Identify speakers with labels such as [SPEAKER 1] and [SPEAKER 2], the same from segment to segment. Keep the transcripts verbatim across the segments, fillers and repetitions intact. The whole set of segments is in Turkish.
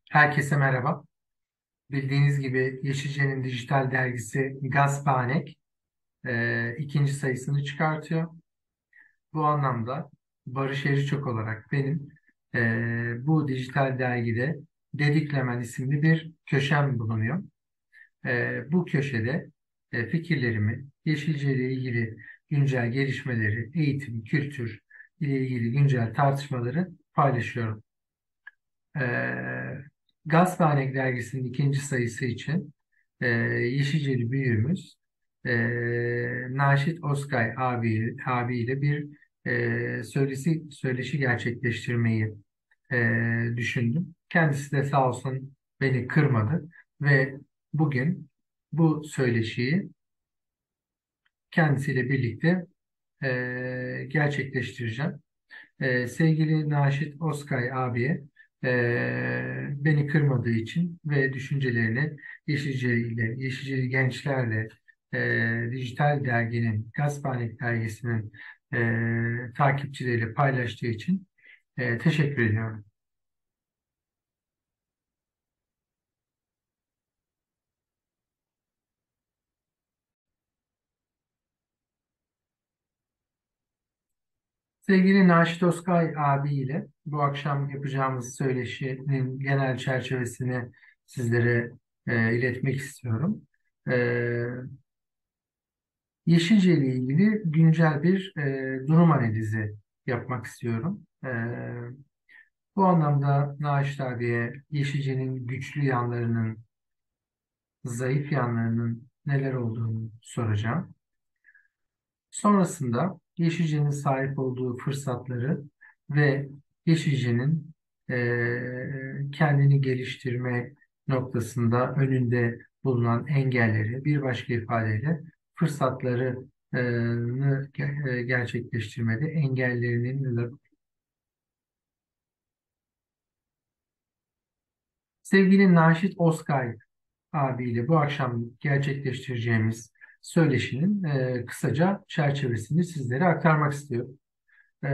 [SPEAKER 1] Herkese merhaba. Bildiğiniz gibi Yeşilce'nin dijital dergisi Gazpanek e, ikinci sayısını çıkartıyor. Bu anlamda Barış Eriçok olarak benim e, bu dijital dergide Dediklemen isimli bir köşem bulunuyor. E, bu köşede e, fikirlerimi Yeşilce ile ilgili güncel gelişmeleri, eğitim, kültür ile ilgili güncel tartışmaları paylaşıyorum. Ee, Gazpanek dergisinin ikinci sayısı için e, Yeşilceli büyüğümüz e, Naşit Özkay abi, abiyle bir e, söylesi, söyleşi gerçekleştirmeyi e, düşündüm. Kendisi de sağ olsun beni kırmadı ve bugün bu söyleşiyi kendisiyle birlikte e, gerçekleştireceğim. Ee, sevgili Naşit Özkay abiye e, beni kırmadığı için ve düşüncelerini Yeşilce ile, Yeşilceli gençlerle e, dijital derginin, Gazpanek dergisinin e, takipçileriyle paylaştığı için e, teşekkür ediyorum. Sevgili Naşit Özkay abiyle bu akşam yapacağımız söyleşinin genel çerçevesini sizlere e, iletmek istiyorum. E, Yeşilce ile ilgili güncel bir e, durum analizi yapmak istiyorum. E, bu anlamda Naşit abiye Yeşilce'nin güçlü yanlarının, zayıf yanlarının neler olduğunu soracağım. Sonrasında Yeşilce'nin sahip olduğu fırsatları ve Yeşilce'nin e, kendini geliştirme noktasında önünde bulunan engelleri, bir başka ifadeyle fırsatlarını ge- e, gerçekleştirmede engellerinin neler? Sevgili Naşit Özkay abiyle bu akşam gerçekleştireceğimiz söyleşinin e, kısaca çerçevesini sizlere aktarmak istiyorum. E,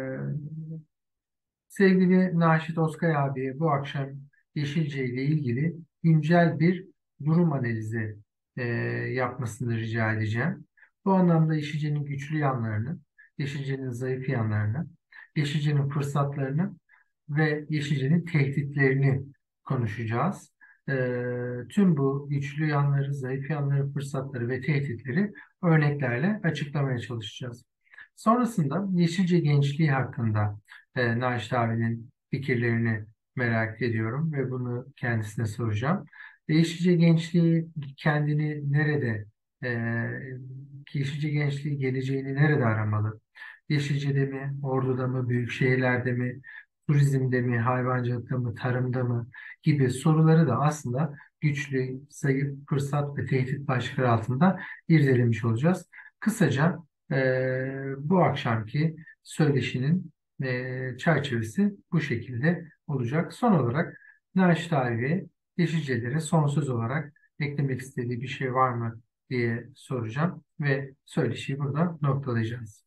[SPEAKER 1] Sevgili Naşit Özkay abi bu akşam Yeşilce ile ilgili güncel bir durum analizi e, yapmasını rica edeceğim. Bu anlamda Yeşilce'nin güçlü yanlarını, Yeşilce'nin zayıf yanlarını, Yeşilce'nin fırsatlarını ve Yeşilce'nin tehditlerini konuşacağız. E, tüm bu güçlü yanları, zayıf yanları, fırsatları ve tehditleri örneklerle açıklamaya çalışacağız. Sonrasında Yeşilce gençliği hakkında e, Naşit abinin fikirlerini merak ediyorum ve bunu kendisine soracağım. Yeşilce gençliği kendini nerede, e, Yeşilce gençliği geleceğini nerede aramalı? Yeşilce'de mi, Ordu'da mı, büyük şehirlerde mi, turizmde mi, hayvancılıkta mı, tarımda mı gibi soruları da aslında güçlü, zayıf, fırsat ve tehdit başlıkları altında irdelemiş olacağız. Kısaca e, bu akşamki söyleşinin e, çerçevesi bu şekilde olacak. Son olarak Naşit abi Yeşilcelere son söz olarak eklemek istediği bir şey var mı diye soracağım ve söyleşiyi burada noktalayacağız.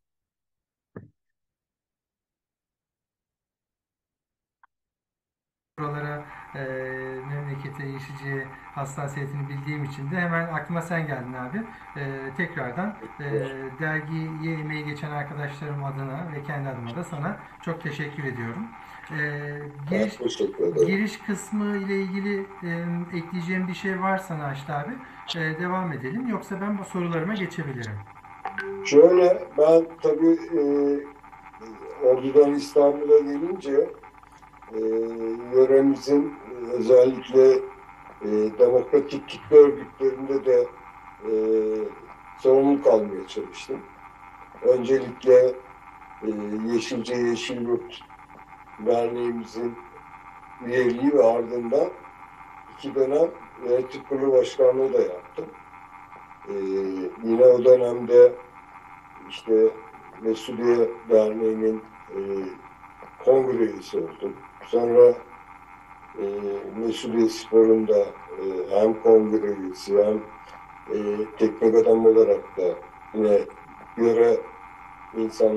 [SPEAKER 1] Buralara e, memlekete Yeşilce hassasiyetini bildiğim için de hemen aklıma sen geldin abi. E, tekrardan e, dergiye emeği geçen arkadaşlarım adına ve kendi adıma da sana çok teşekkür ediyorum. E,
[SPEAKER 2] Ben
[SPEAKER 1] giriş
[SPEAKER 2] teşekkür ederim.
[SPEAKER 1] giriş kısmı ile ilgili e, ekleyeceğim bir şey varsa Naşit abi e, devam edelim. Yoksa ben bu sorularıma geçebilirim.
[SPEAKER 2] Şöyle ben tabii e, Ordu'dan İstanbul'a gelince e, yöremizin e, özellikle e, demokratik kitle örgütlerinde de e, sorumluluk almaya çalıştım. Öncelikle e, Yeşilce Yeşil Yurt Derneğimizin üyeliği ve ardından iki dönem yönetim kurulu başkanlığı da yaptım. E, yine o dönemde İşte Mesudiye Derneği'nin e, kongre üyesi oldum. Sonra e, Mesudiye Spor'un da e, hem kongre üyesi hem e, teknik adam olarak da yine yöre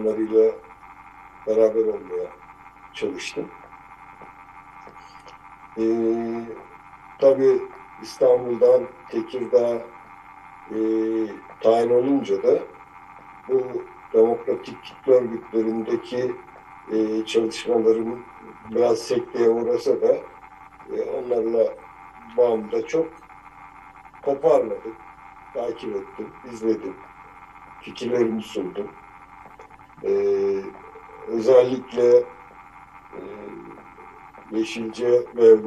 [SPEAKER 2] insanlarıyla beraber olmaya çalıştım. E, tabii İstanbul'dan Tekirdağ e, tayin olunca da bu demokratik kitle örgütlerindeki e, çalışmaların biraz sekteye uğrasa da e, onlarla bağımı da çok koparmadık. Takip ettim, izledim, fikirlerimi sundum. E, özellikle e, Yeşilce ve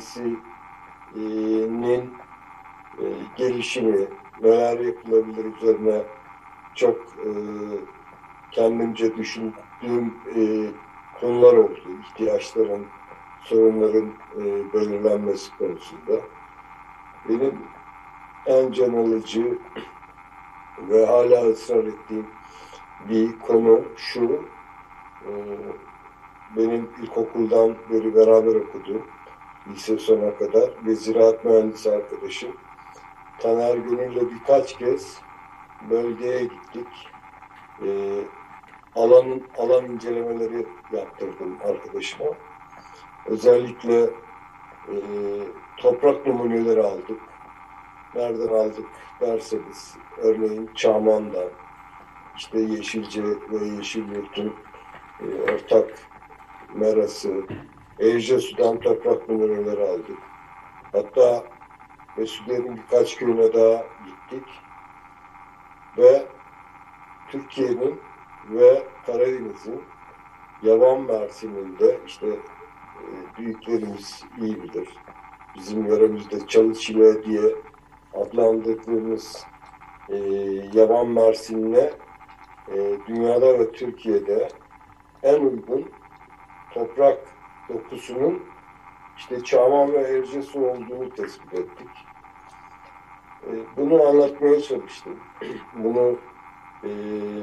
[SPEAKER 2] Vadisi'nin e, gelişimi, neler yapılabilir üzerine çok e, kendimce düşündüğüm e, konular oldu. İhtiyaçların, sorunların e, belirlenmesi konusunda. Benim en can alıcı ve hala ısrar ettiğim bir konu şu. E, benim ilkokuldan beri beraber okuduğum, lise sonuna kadar ve ziraat mühendisi arkadaşım Taner Gönül'le birkaç kez bölgeye gittik. E, alan, alan incelemeleri yaptırdım arkadaşıma. Özellikle e, toprak numuneleri aldık. Nereden aldık derseniz, örneğin Çaman'dan, işte Yeşilce ve Yeşilyurt'un e, ortak merası, Ercesu'dan toprak numuneleri aldık. Hatta Mesudiye'nin birkaç köyüne daha gittik ve Türkiye'nin ve Karadeniz'in yaban mersininde işte e, büyüklerimiz iyi bilir. Bizim yöremizde Çalıçile diye adlandırdığımız e, yaban mersinine e, dünyada ve Türkiye'de en uygun toprak dokusunun işte Çaman ve Ercesu olduğunu tespit ettik. E, bunu anlatmaya çalıştım. Bunu e,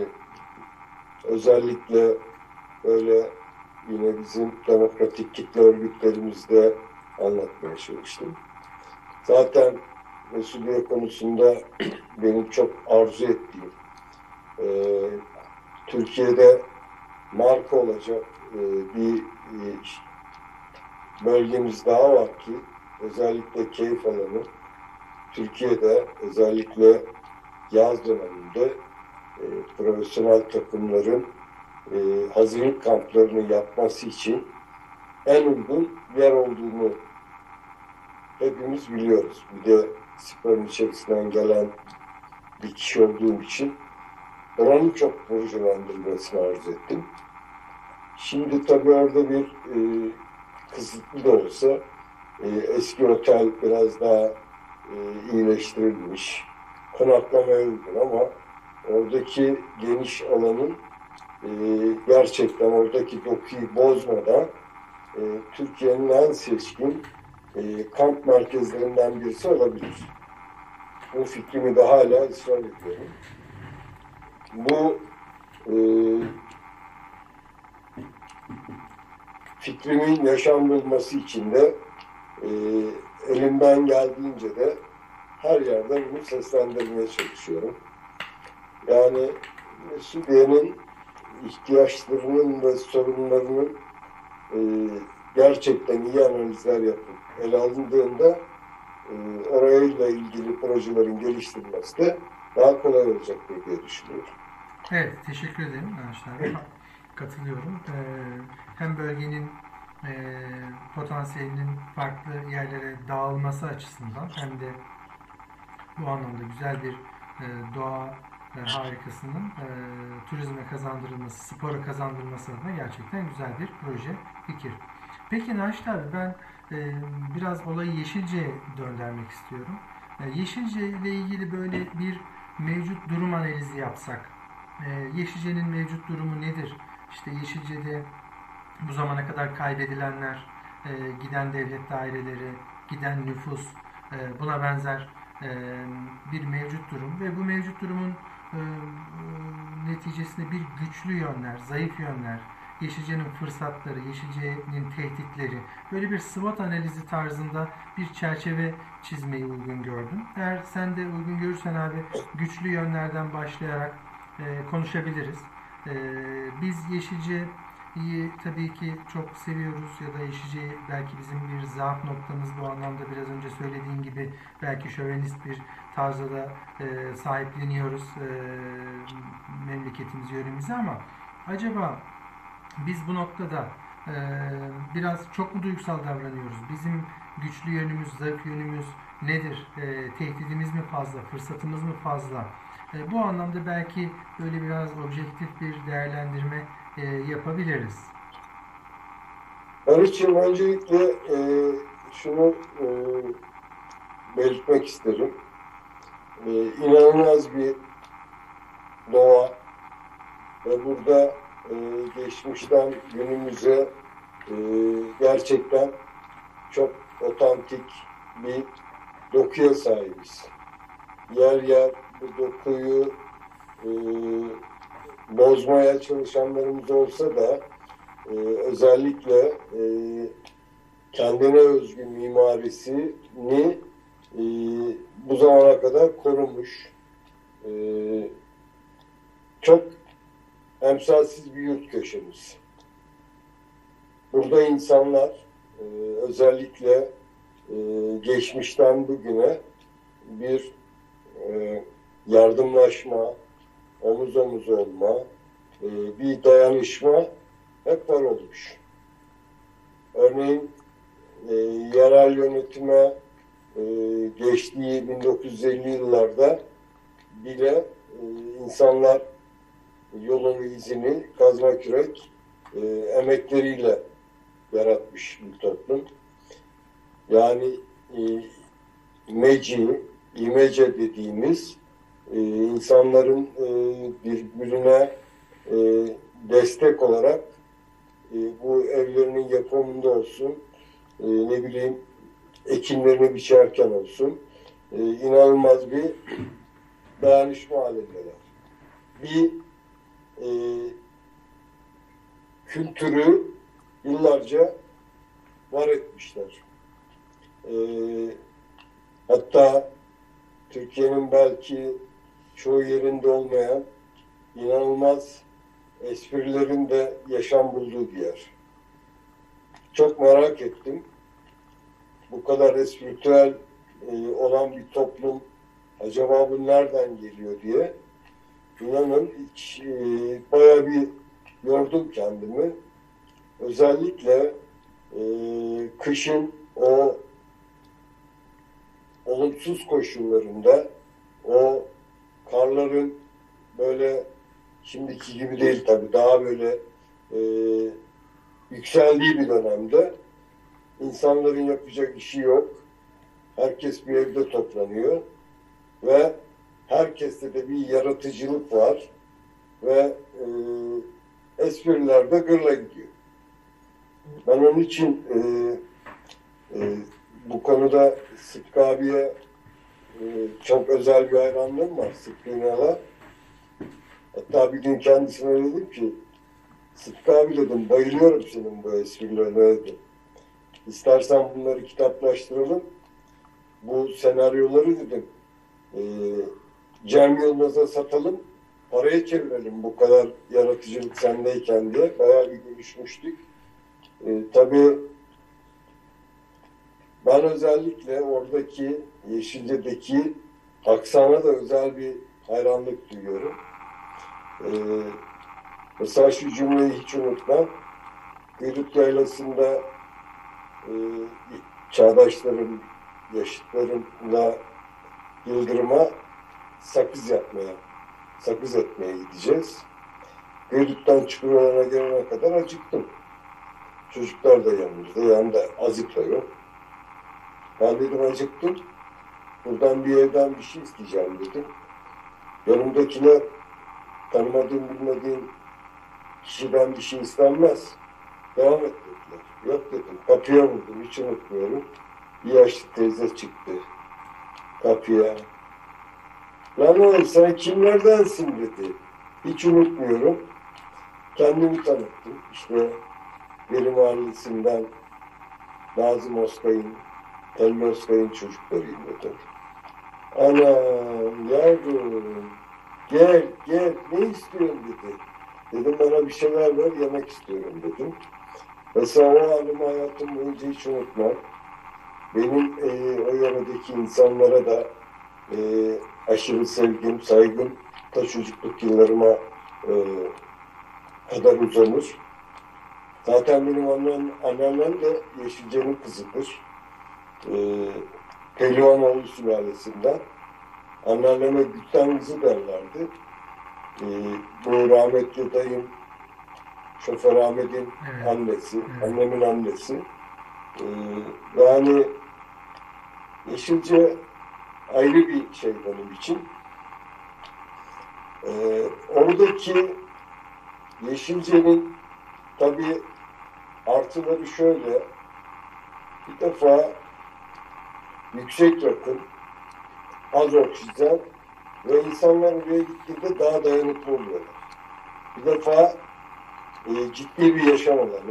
[SPEAKER 2] özellikle böyle yine bizim demokratik kitle örgütlerimizde anlatmaya çalıştım. Zaten Mesudiye konusunda benim çok arzu ettiğim, e, Türkiye'de marka olacak e, bir e, bölgemiz daha var ki özellikle keyif alanı Türkiye'de özellikle yaz döneminde e, profesyonel takımların e, hazırlık kamplarını yapması için en uygun yer olduğunu hepimiz biliyoruz. Bir de sporun içerisinden gelen bir kişi olduğum için oranın çok projelendirilmesini arzu ettim. Şimdi tabii orada bir e, kısıtlı da olsa e, eski otel biraz daha e, iyileştirilmiş. Konaklamaya uygun ama oradaki geniş alanın e, gerçekten oradaki dokuyu bozmadan e, Türkiye'nin en seçkin e, kamp merkezlerinden birisi olabilir. Bu fikrimi de hala ısrar ediyorum. Bu e, fikrimin yaşam bulması için de e, elimden geldiğince de her yerde bunu seslendirmeye çalışıyorum. Yani Mesudiye'nin ihtiyaçlarının ve sorunlarının e, gerçekten iyi analizler yapıp ele alındığında e, orayla ilgili projelerin geliştirilmesi de daha kolay olacaktır diye düşünüyorum.
[SPEAKER 1] Evet, teşekkür ederim arkadaşlar. Katılıyorum. Ee, hem bölgenin e, potansiyelinin farklı yerlere dağılması açısından hem de bu anlamda güzel bir e, doğa e, harikasının e, turizme kazandırılması, spora kazandırılması adına gerçekten güzel bir proje, fikir. Peki Naşit abi ben e, biraz olayı Yeşilce'ye döndürmek istiyorum. E, Yeşilce ile ilgili böyle bir mevcut durum analizi yapsak. E, Yeşilce'nin mevcut durumu nedir? İşte Yeşilce'de bu zamana kadar kaybedilenler, e, giden devlet daireleri, giden nüfus, e, buna benzer e, bir mevcut durum ve bu mevcut durumun e, neticesinde bir güçlü yönler, zayıf yönler, Yeşilce'nin fırsatları, Yeşilce'nin tehditleri, böyle bir SWOT analizi tarzında bir çerçeve çizmeyi uygun gördüm. Eğer sen de uygun görürsen abi güçlü yönlerden başlayarak e, konuşabiliriz. E, biz Yeşilce iyi, tabii ki çok seviyoruz ya da İşice'yi belki bizim bir zaaf noktamız bu anlamda biraz önce söylediğin gibi belki şövenist bir tarzda da e, sahipleniyoruz e, memleketimizi, yöremizi ama acaba biz bu noktada e, biraz çok mu duygusal davranıyoruz? Bizim güçlü yönümüz, zayıf yönümüz nedir? E, tehdidimiz mi fazla, fırsatımız mı fazla? E, bu anlamda belki böyle biraz objektif bir değerlendirme e, yapabiliriz.
[SPEAKER 2] Barış'cığım, öncelikle e, şunu e, belirtmek isterim. E, inanılmaz bir doğa ve burada e, geçmişten günümüze e, gerçekten çok otantik bir dokuya sahibiz. Yer yer bu dokuyu e, bozmaya çalışanlarımız olsa da e, özellikle e, kendine özgü mimarisini e, bu zamana kadar korumuş. E, çok emsalsiz bir yurt köşemiz. Burada insanlar e, özellikle e, geçmişten bugüne bir e, yardımlaşma, omuz omuz olma, e, bir dayanışma hep var olmuş. Örneğin e, yerel yönetime e, geçtiği bin dokuz yüz elli yıllarda bile e, insanlar yolunu, izini kazma kürek e, emekleriyle yaratmış bir toplum. Yani e, meci, imece dediğimiz e, insanların e, birbirine e, destek olarak e, bu evlerinin yapımında olsun, e, ne bileyim ekinlerini biçerken olsun, e, inanılmaz bir dayanışma halindeler. Bir e, kültürü yıllarca var etmişler. E, hatta Türkiye'nin belki çoğu yerinde olmayan inanılmaz esprilerin de yaşam bulduğu bir yer. Çok merak ettim. Bu kadar espritüel e, olan bir toplum acaba bu nereden geliyor diye. İnanın hiç, e, bayağı bir yordum kendimi. Özellikle e, kışın o olumsuz koşullarında o karların böyle şimdiki gibi değil tabii daha böyle e, yükseldiği bir dönemde insanların yapacak işi yok. Herkes bir evde toplanıyor ve herkeste de bir yaratıcılık var ve e, espriler de gırla gidiyor. Ben onun için e, e, bu konuda Sıtkı abiye e, çok özel bir hayranlığım var, Sıtkı Ünal'a. Hatta bir gün kendisine dedim ki, Sıtkı abi dedim, bayılıyorum senin bu esprilerine dedim. İstersen bunları kitaplaştıralım. Bu senaryoları dedim e, Cem Yılmaz'a satalım, paraya çevirelim bu kadar yaratıcılık sendeyken diye bayağı bir görüşmüştük. E, tabii ben özellikle oradaki Yeşilce'deki Aksan'a da özel bir hayranlık duyuyorum. E, mesela şu cümleyi hiç unutmam. Gülük Yaylası'nda e, çağdaşlarım, yaşıtlarımla Yıldırım'a sakız yapmaya, sakız etmeye gideceğiz. Göydükten Çukurova'na gelene kadar acıktım. Çocuklar da yanımızda, yanında azık da yok. Ben dedim acıktım, buradan bir evden bir şey isteyeceğim dedim. Yanımdakiler tanımadığım, bilmediğim kişiden bir şey istenmez. Devam et dediler. Yok dedim, kapıya vurdum, hiç unutmuyorum. Bir yaşlı teyze çıktı kapıya. Lan oğlum sen kimlerdensin dedi. Hiç unutmuyorum. Kendimi tanıttım. İşte Veri Mahallesi'nden Nazım Oskay'ın, Telli Oskay'ın çocuklarıyım dedim. Anam yavrum gel gel ne istiyorsun dedi. Dedim bana bir şeyler ver, yemek istiyorum dedim. Mesela o anımı hayatım boyunca hiç unutmam. Benim e, o yöredeki insanlara da e, aşırı sevgim, saygım ta çocukluk yıllarıma e, kadar uzanır. Zaten benim annem, anneannem de Yeşilce'nin kızıdır. E, Pehlivanoğlu sülalesinden. Anneanneme Gülten kızı derlerdi. E, Bu rahmetli dayım Şoför Ahmet'in
[SPEAKER 1] Evet.
[SPEAKER 2] annesi,
[SPEAKER 1] Evet.
[SPEAKER 2] annemin annesi. E, Yani Yeşilce ayrı bir şey benim için. Ee, oradaki Yeşilce'nin tabii artıları şöyle. Bir defa yüksek rakım, az oksijen ve insanlar oraya gittiğinde daha dayanıklı oluyorlar. Bir defa e, ciddi bir yaşam alanı.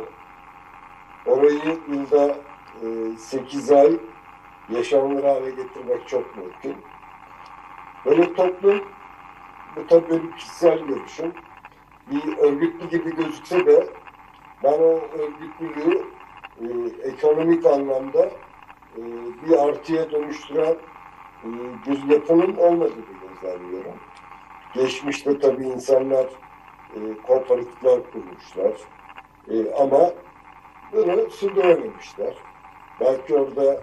[SPEAKER 2] Orayı yılda e, sekiz ay yaşanılır hale getirmek çok mümkün. Böyle toplum, bu tabii benim kişisel görüşüm, bir örgütlü gibi gözükse de ben o örgütlülüğü e, ekonomik anlamda e, bir artıya dönüştüren e, bir yapının olmadığını gözlemliyorum. Geçmişte tabii insanlar e, kooperatifler kurmuşlar e, ama bunu sürdürememişler. Belki orada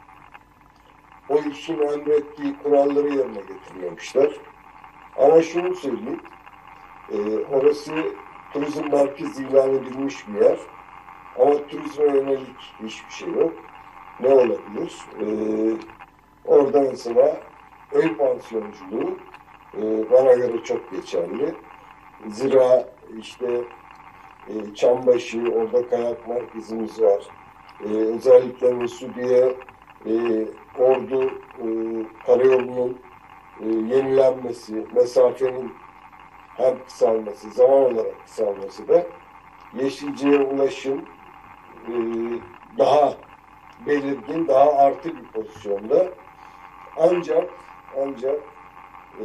[SPEAKER 2] o işin emrettiği kuralları yerine getirmemişler. Ama şunu söyleyeyim, e, orası turizm merkezi ilan edilmiş bir yer. Ama turizme yönelik hiçbir şey yok. Ne olabilir? Ee, Orada mesela ev pansiyonculuğu e, bana göre çok geçerli. Zira işte e, Çambaşı, orada kayak merkezimiz var. E, özellikle Mesudiye, e, Ordu e, karayolunun e, yenilenmesi, mesafenin hem kısalması, zaman olarak kısalması da Yeşilce'ye ulaşım e, daha belirgin, daha artı bir pozisyonda. Ancak ancak e,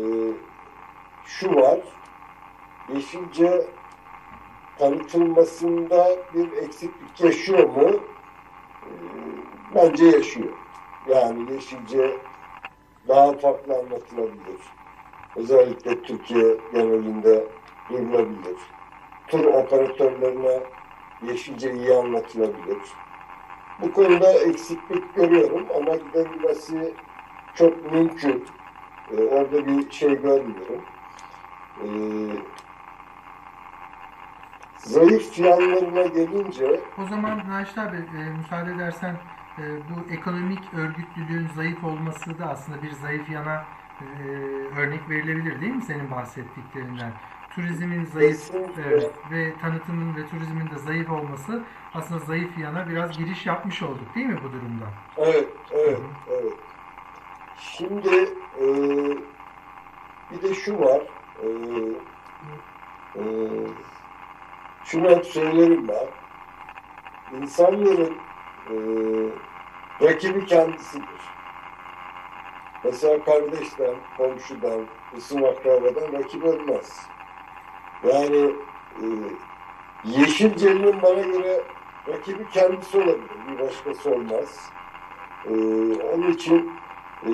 [SPEAKER 2] şu var, Yeşilce tanıtılmasında bir eksiklik yaşıyor mu? E, Bence yaşıyor. Yani Yeşilce daha farklı anlatılabilir. Özellikle Türkiye genelinde duyulabilir. Tur operatörlerine Yeşilce iyi anlatılabilir. Bu konuda eksiklik görüyorum ama giderilmesi çok mümkün. Ee, orada bir şey görmüyorum. Ee, Zayıf yanlarına gelince
[SPEAKER 1] O zaman Naşit abi e, müsaade edersen e, bu ekonomik örgütlülüğün zayıf olması da aslında bir zayıf yana e, örnek verilebilir değil mi senin bahsettiklerinden? Turizmin zayıf, evet,
[SPEAKER 2] kesinlikle
[SPEAKER 1] ve tanıtımın ve turizmin de zayıf olması aslında zayıf yana biraz giriş yapmış olduk değil mi bu durumda?
[SPEAKER 2] evet,
[SPEAKER 1] Hı
[SPEAKER 2] evet,
[SPEAKER 1] hı.
[SPEAKER 2] evet. Şimdi e, bir de şu var. E, e, Şunu hep söylerim ben. İnsanların e, rakibi kendisidir. Mesela kardeşten, komşudan, isim akrabadan rakip olmaz. Yani e, Yeşilce'nin bana göre rakibi kendisi olabilir. Bir başkası olmaz. E, Onun için e,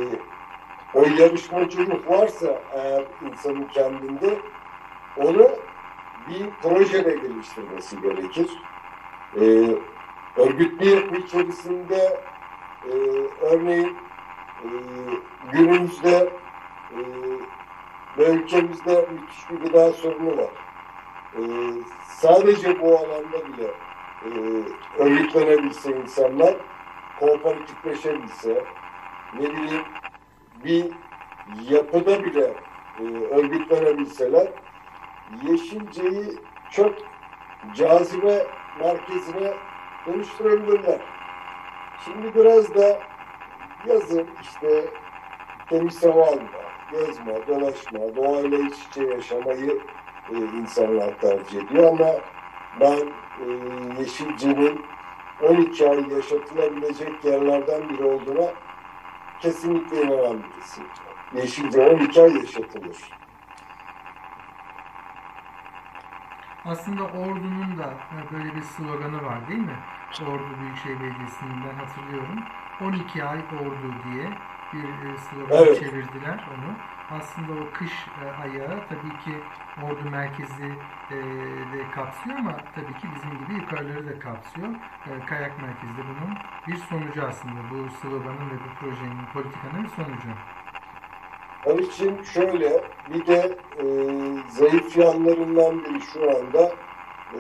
[SPEAKER 2] o yarışmacılık varsa eğer insanın kendinde onu bir projede geliştirmesi gerekir. E, Örgütlü yapı içerisinde e, örneğin e, günümüzde e, ve ülkemizde müthiş bir gıda sorunu var. E, Sadece bu alanda bile e, örgütlenebilse insanlar, kooperatifleşebilse, ne bileyim bir yapıda bile e, örgütlenebilseler, Yeşilce'yi çok cazibe merkezine dönüştürebilirler. Şimdi biraz da yazın işte temiz hava alma, gezme, dolaşma, doğayla iç içe yaşamayı e, insanlar tercih ediyor ama ben e, Yeşilce'nin on iki ay yaşatılabilecek yerlerden biri olduğuna kesinlikle inanan birisiyim. Yeşilce on iki ay yaşatılır.
[SPEAKER 1] Aslında Ordu'nun da e, böyle bir sloganı var değil mi? Ordu Büyükşehir Belediyesi'nden hatırlıyorum. on iki ay Ordu diye bir e, slogana
[SPEAKER 2] Evet,
[SPEAKER 1] çevirdiler onu. Aslında o kış e, ayağı tabii ki Ordu merkezi e, de kapsıyor ama tabii ki bizim gibi yukarıları da kapsıyor. E, Kayak merkezi de bunun bir sonucu aslında. Bu sloganın ve bu projenin, politikanın bir sonucu.
[SPEAKER 2] onun için şöyle bir de e, zayıf yanlarından biri şu anda e,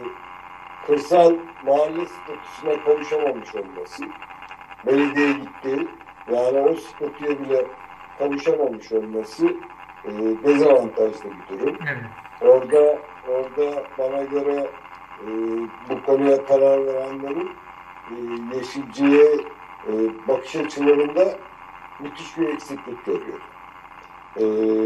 [SPEAKER 2] kırsal mahalle statüsüne kavuşamamış olması. Belediye gitti. Yani o statüye bile kavuşamamış olması e, dezavantajlı bir durum.
[SPEAKER 1] Evet.
[SPEAKER 2] Orada orada bana göre e, bu konuya karar verenlerin e, Yeşilci'ye e, bakış açılarında müthiş bir eksiklik görüyor. E,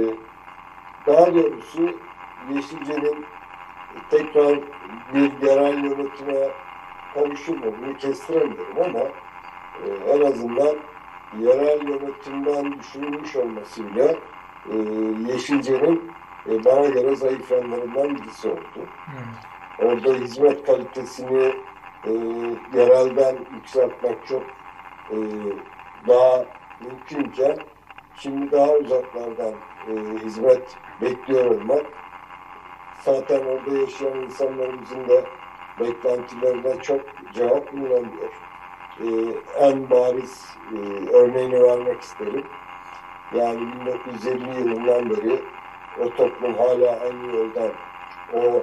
[SPEAKER 2] Daha doğrusu Yeşilci'nin tekrar bir yerel yönetime kavuşur mu bunu kestiremiyorum ama e, en azından yerel yönetimden düşürülmüş olmasıyla e, Yeşilce'nin e, bana göre zayıf yanlarından birisi oldu.
[SPEAKER 1] Evet.
[SPEAKER 2] Orada hizmet kalitesini e, yerelden yükseltmek çok e, daha mümkünken şimdi daha uzaklardan e, hizmet bekliyor olmak zaten orada yaşayan insanlarımızın da beklentilerine çok cevap bulunamıyor. Ee, en bariz e, örneğini vermek isterim. Yani bin dokuz yüz elli yılından beri o toplum hala aynı yoldan o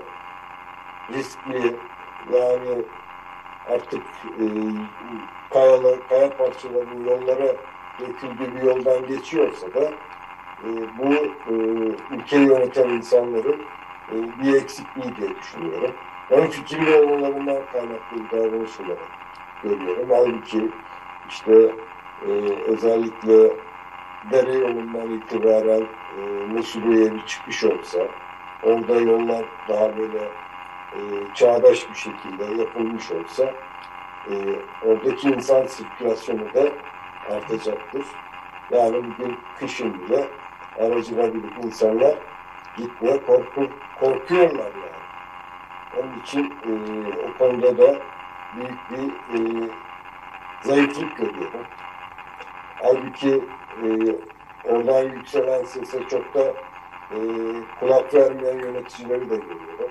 [SPEAKER 2] riskli yani artık e, kayalar, kaya parçalarının yollara döküldüğü bir yoldan geçiyorsa da e, bu e, ülkeyi yöneten insanların e, bir eksikliği diye düşünüyorum. Ben fikirli olmalarından kaynaklı bir davranış olarak görüyorum. Halbuki işte e, özellikle dere yolundan itibaren e, Mesudiye'ye bir çıkış olsa, orada yollar daha böyle e, çağdaş bir şekilde yapılmış olsa e, oradaki insan sirkülasyonu da artacaktır. Yani bugün kışın bile aracına binip insanlar gitmeye korku, korkuyorlar yani. Onun için e, o konuda da büyük bir e, zayıflık görüyorum. Halbuki e, oradan yükselen sese çok da e, kulak vermeyen yöneticileri de görüyorum.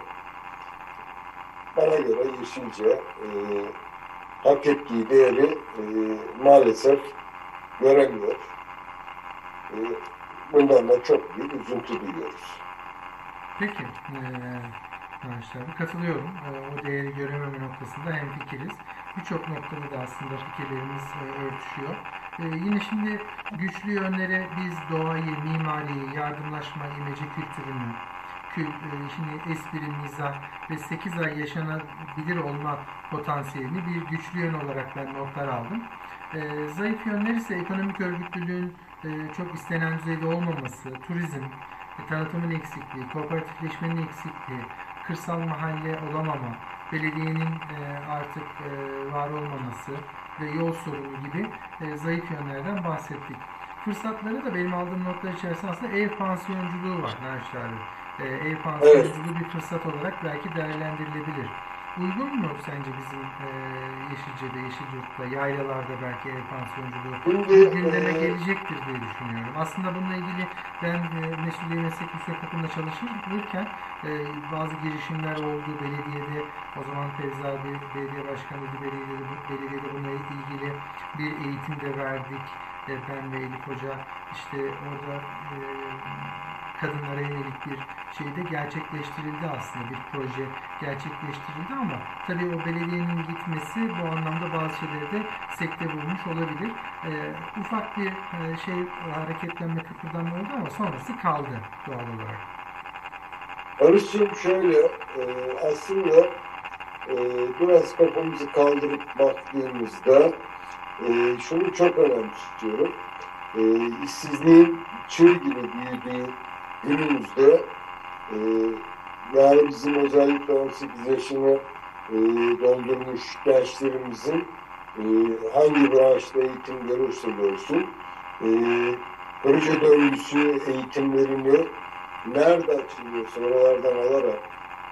[SPEAKER 2] Bana göre Yeşilce e, hak ettiği değeri e, maalesef göremiyor. E, bundan da çok büyük üzüntü duyuyoruz.
[SPEAKER 1] Peki, arkadaşlar katılıyorum. Eee, o değeri görememe noktasında hemfikiriz. Birçok noktada da aslında fikirlerimiz e, örtüşüyor. Eee, yine şimdi güçlü yönlere biz doğayı, mimariyi, yardımlaşma, imece kültürünü, kül, e, şimdi espri, mizah ve sekiz ay yaşanabilir olma potansiyelini bir güçlü yön olarak ben notlar aldım. Eee, zayıf yönler ise ekonomik örgütlülüğün e, çok istenen düzeyde olmaması, turizm, e, tanıtımın eksikliği, kooperatifleşmenin eksikliği, kırsal mahalle olamama, belediyenin e, artık e, var olmaması ve yol sorunu gibi e, zayıf yönlerden bahsettik. Fırsatları da benim aldığım notlar içerisinde aslında ev pansiyonculuğu var Naşit abi. E, ev
[SPEAKER 2] Evet,
[SPEAKER 1] pansiyonculuğu bir fırsat olarak belki değerlendirilebilir. Uygun mu sence bizim e, Yeşilce'de, Yeşilyurt'ta, yaylalarda belki ev pansiyonculuğu?
[SPEAKER 2] şimdi
[SPEAKER 1] Bu
[SPEAKER 2] e,
[SPEAKER 1] gündeme gelecektir diye düşünüyorum. Aslında bununla ilgili ben e, Mesudiye Meslek Yüksekokulu'nda çalışırken e, bazı girişimler oldu. Belediyede o zaman Fevzi abi belediye başkanıydı. Belediyede, belediyede bununla ilgili bir eğitim de verdik. E, ben ve Elif Hoca işte orada e, kadınlara yönelik bir şey de gerçekleştirildi aslında. Bir proje gerçekleştirildi ama tabii o belediyenin gitmesi bu anlamda bazı şeyleri de sekte bulmuş olabilir. E, ufak bir e, şey hareketlenme kıpırdanma oldu ama sonrası kaldı doğal olarak.
[SPEAKER 2] Barış'cığım şöyle e, aslında e, biraz kafamızı kaldırıp baktığımızda e, şunu çok önemsiyorum. E, işsizliğin çığ gibi büyüdüğü günümüzde e, yani bizim özellikle on sekiz yaşını e, doldurmuş gençlerimizin e, hangi branşta eğitim görürse görsün e, proje döngüsü eğitimlerini nerede açılıyorsa oralardan alarak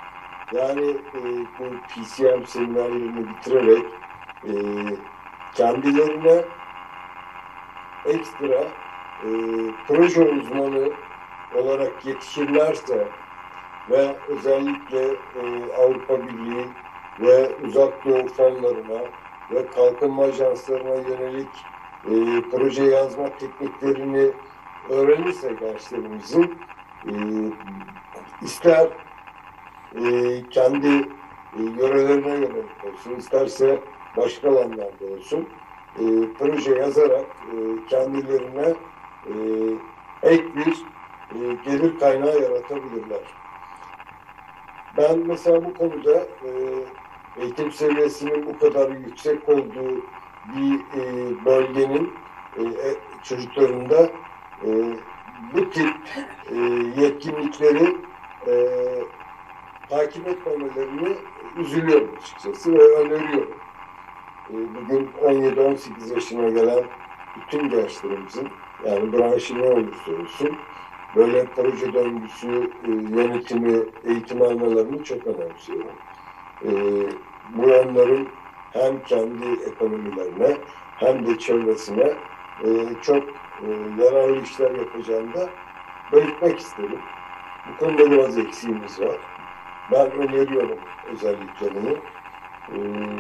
[SPEAKER 2] Yani e, bu P C M seminerlerini bitirerek e, kendilerine ekstra e, proje uzmanı olarak yetişirlerse ve özellikle e, Avrupa Birliği ve Uzak Doğu fonlarına ve kalkınma ajanslarına yönelik e, proje yazma tekniklerini öğrenirse gençlerimizin e, ister e, kendi e, yörelerine yönelik olsun, isterse başka alanlarda olsun e, proje yazarak e, kendilerine e, ek bir e, gelir kaynağı yaratabilirler. Ben mesela bu konuda e, eğitim seviyesinin bu kadar yüksek olduğu bir e, bölgenin e, çocuklarında e, bu tip e, yetkinlikleri e, takip etmemelerini üzülüyorum açıkçası ve öneriyorum. E, bugün on yedi on sekiz yaşına gelen bütün gençlerimizin, yani branşı ne olursa olsun, böyle proje döngüsü, e, yönetimi, eğitim almalarını çok önemsiyorum. E, bu onların hem kendi ekonomilerine hem de çevresine e, çok e, yararlı işler yapacağını da belirtmek isterim. Bu konuda biraz eksiğimiz var. Ben öneriyorum özellikle bunu. E,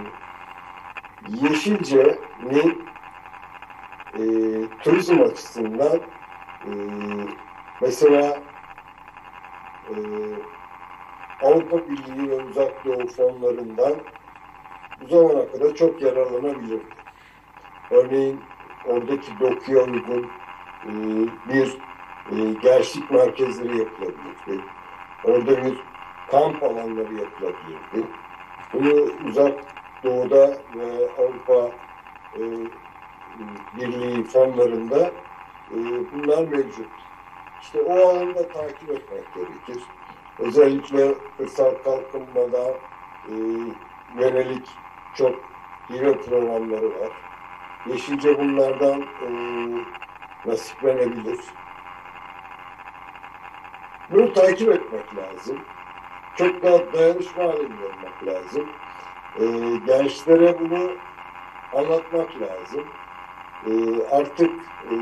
[SPEAKER 2] Yeşilce'nin e, turizm açısından e, mesela e, Avrupa Birliği ve Uzak Doğu fonlarından bu zamana kadar çok yararlanabilirdi. Örneğin oradaki dokuya uygun e, bir e, gençlik merkezleri yapılabilirdi. Orada bir kamp alanları yapılabilirdi. Bunu Uzak Doğu'da ve Avrupa e, Birliği fonlarında e, bunlar mevcut. İşte o alanda takip etmek gerekir. Özellikle kırsal kalkınmada e, yönelik çok hile programları var. Yeşilce bunlardan e, nasiplenebilir. Bunu takip etmek lazım. Çok daha dayanışma halinde olmak lazım. E, gençlere bunu anlatmak lazım. E, artık e,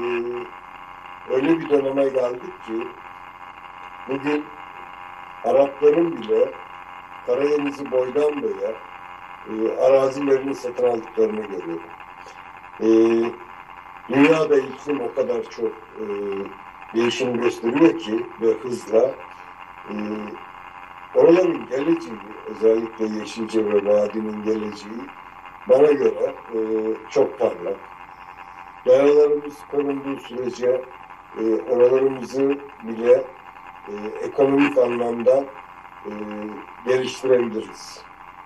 [SPEAKER 2] öyle bir döneme geldik ki bugün Arapların bile Karadeniz'i boydan boya e, arazilerini satın aldıklarını görüyorum. E, dünyada iklim o kadar çok e, değişim gösteriyor ki ve hızla e, oraların geleceği, özellikle Yeşilce ve Vadi'nin geleceği bana göre e, çok parlak. Yayalarımız korunduğu sürece e, oralarımızı bile e, ekonomik anlamda e, geliştirebiliriz.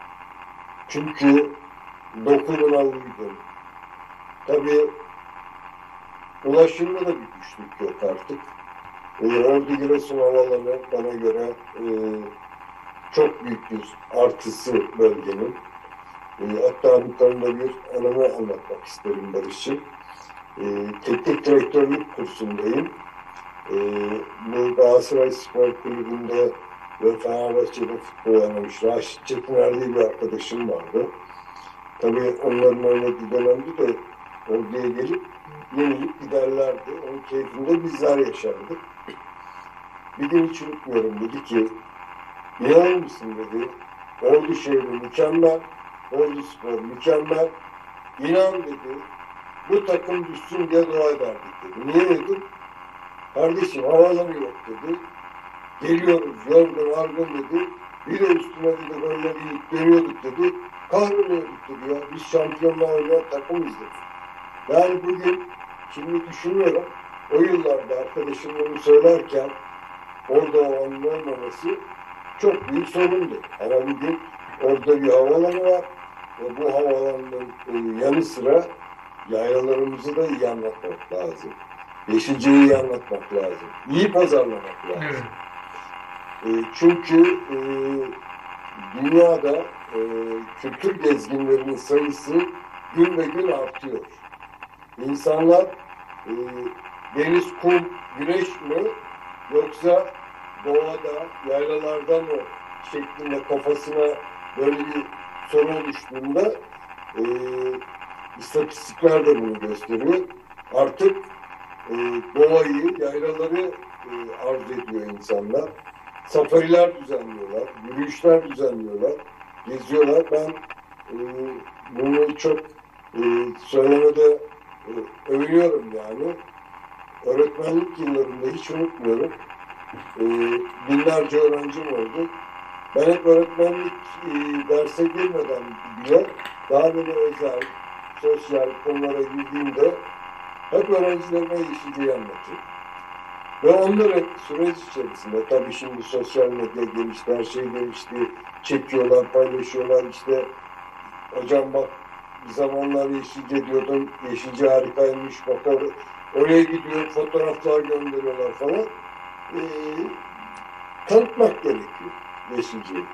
[SPEAKER 2] Çünkü dokumuna uygun. Tabii ulaşımda da bir güçlük yok artık. E, Ordu Giresun Havaalanı bana göre e, çok büyük bir artısı bölgenin. E, hatta bu konuda bir anımı anlatmak isterim Barış'cığım. E, teknik direktörlük kursundayım. E, bu Galatasaray Spor Kulübü'nde ve Fenerbahçe'de futbol oynamış Raşit Çetiner diye bir arkadaşım vardı. Tabii onların oynadığı dönemde de orduya gelip yenilip giderlerdi. Onun keyfinde bizler yaşardık. Bir gün hiç unutmuyorum, dedi ki inanır mısın dedi, Ordu şehri mükemmel, Ordu Spor mükemmel, inan dedi, bu takım düşsün diye dua ederdik dedi. Niye dedim? Kardeşim havaalanı yok dedi. Geliyoruz yorgun argın dedi. Bir de üstüne dedi böyle bir dönüyorduk dedi. Kahroluyorduk dedi ya. Biz şampiyonluğa oynayan takımız dedi. Yani bugün şimdi düşünüyorum, o yıllarda arkadaşım bunu söylerken orada o anın olmaması çok büyük sorundu. Ama bugün orada bir havaalanı var ve bu havaalanının e, yanı sıra yayalarımızı da iyi anlatmak lazım. Yeşilceyi iyi anlatmak lazım. İyi pazarlamak lazım.
[SPEAKER 1] Evet.
[SPEAKER 2] E, çünkü e, dünyada e, kültür gezginlerinin sayısı gün ve gün artıyor. İnsanlar e, deniz, kum, güneş mi yoksa doğada, yaylalarda mı şeklinde kafasına böyle bir soru oluştuğunda e, istatistikler de bunu gösteriyor. Artık e, doğayı, yaylaları e, arz ediyor insanlar. Safariler düzenliyorlar, yürüyüşler düzenliyorlar, geziyorlar. Ben e, bunu çok e, söylemede e, övünüyorum yani. Öğretmenlik yıllarında hiç unutmuyorum. E, binlerce öğrencim oldu. Ben hep öğretmenlik e, derse girmeden bile daha böyle özel, sosyal konulara girdiğimde hep öğrencilerime Yeşilce'yi anlatıyorum. Ve onları süreç içerisinde, tabii şimdi sosyal medya gelişti, her şey gelişti, çekiyorlar, paylaşıyorlar. İşte hocam bak bir zamanlar Yeşilce diyordum, Yeşilce harikaymış, bak oraya gidiyor, fotoğraflar gönderiyorlar falan. Ee, tanıtmak gerekiyor Yeşilce'yi.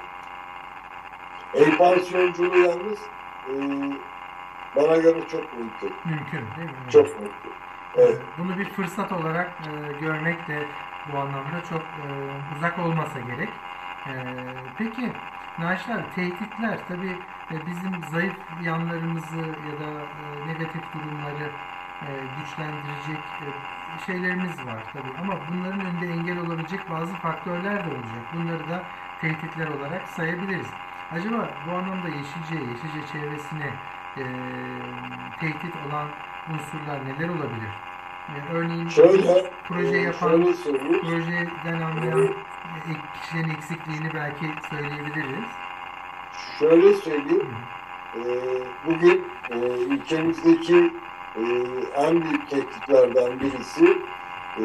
[SPEAKER 2] Ev pansiyonculuğu yalnız e, bana göre çok mümkün.
[SPEAKER 1] Mümkün değil mi?
[SPEAKER 2] Çok mümkün. Evet.
[SPEAKER 1] Bunu bir fırsat olarak e, görmek de bu anlamda çok e, uzak olmasa gerek. E, peki Naşit abi, tehditler tabii e, bizim zayıf yanlarımızı ya da e, negatif durumları e, güçlendirecek e, şeylerimiz var tabii, ama bunların önünde engel olabilecek bazı faktörler de olacak. Bunları da tehditler olarak sayabiliriz. Acaba bu anlamda Yeşilce'ye, Yeşilce çevresine e, tehdit olan unsurlar neler olabilir? E, örneğin
[SPEAKER 2] Şöyle,
[SPEAKER 1] proje
[SPEAKER 2] e,
[SPEAKER 1] yapan,
[SPEAKER 2] şöyle söyleyeyim.
[SPEAKER 1] projeden anlayan e, kişilerin eksikliğini belki söyleyebiliriz.
[SPEAKER 2] Şöyle söyleyeyim. E, bugün e, ülkemizdeki e, en büyük tehditlerden birisi e,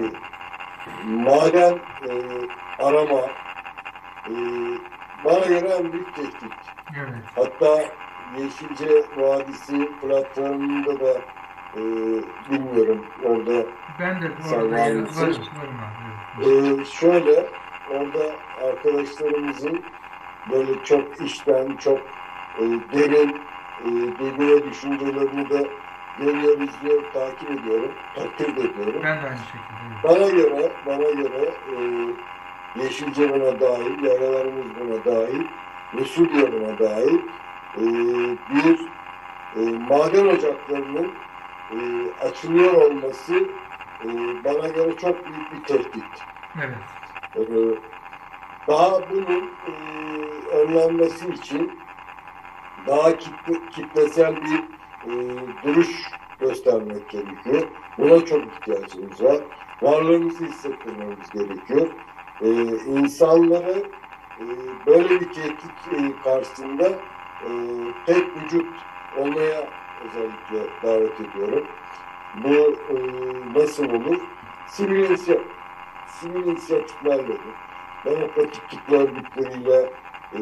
[SPEAKER 2] maden e, arama. E, bana göre en büyük tehdit.
[SPEAKER 1] Evet.
[SPEAKER 2] Hatta Yeşilce Vadisi platformunda da e, bilmiyorum orada
[SPEAKER 1] Ben de
[SPEAKER 2] sen
[SPEAKER 1] orada
[SPEAKER 2] var
[SPEAKER 1] yer-
[SPEAKER 2] mısın?
[SPEAKER 1] varım, varım abi. Evet.
[SPEAKER 2] E, şöyle orada arkadaşlarımızın böyle çok içten, çok e, derin e, duygu ve düşüncelerini de görüyor, izliyor, takip ediyorum, takdir ediyorum.
[SPEAKER 1] Ben de aynı şekilde. Evet.
[SPEAKER 2] Bana göre, bana göre e, Yeşilce buna dahil, yaralarımız buna dahil, Mesudiye buna dahil e, bir e, maden ocaklarının e, açılıyor olması e, bana göre çok büyük bir tehdit.
[SPEAKER 1] Evet.
[SPEAKER 2] E, daha bunun e, önlenmesi için daha kitle, kitlesel bir e, duruş göstermek gerekiyor. Buna çok ihtiyacımız var. Varlığımızı hissettirmemiz gerekiyor. E, insanları e, böyle bir tehdit e, karşısında e, tek vücut olmaya özellikle davet ediyorum. Bu e, nasıl olur? Sivil inisiyatif, sivil inisiyatiflerle olur. Demokratik kitle örgütleriyle e,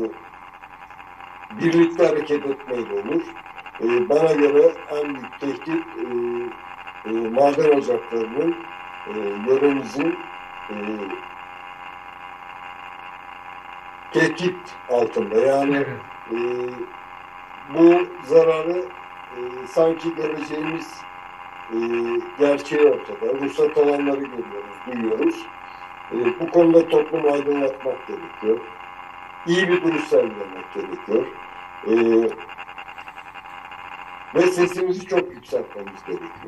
[SPEAKER 2] birlikte hareket etmeyle olur. E, bana göre en büyük tehdit e, e, maden ocaklarının e, yöremizin e, tehdit altında. Yani
[SPEAKER 1] Evet.
[SPEAKER 2] e, bu zararı e, sanki göreceğimiz e, gerçeği ortada. Ruhsat alanları görüyoruz, duyuyoruz. E, bu konuda toplumu aydınlatmak gerekiyor. İyi bir duruş sergilemek gerekiyor. E, ve sesimizi çok yükseltmemiz gerekiyor.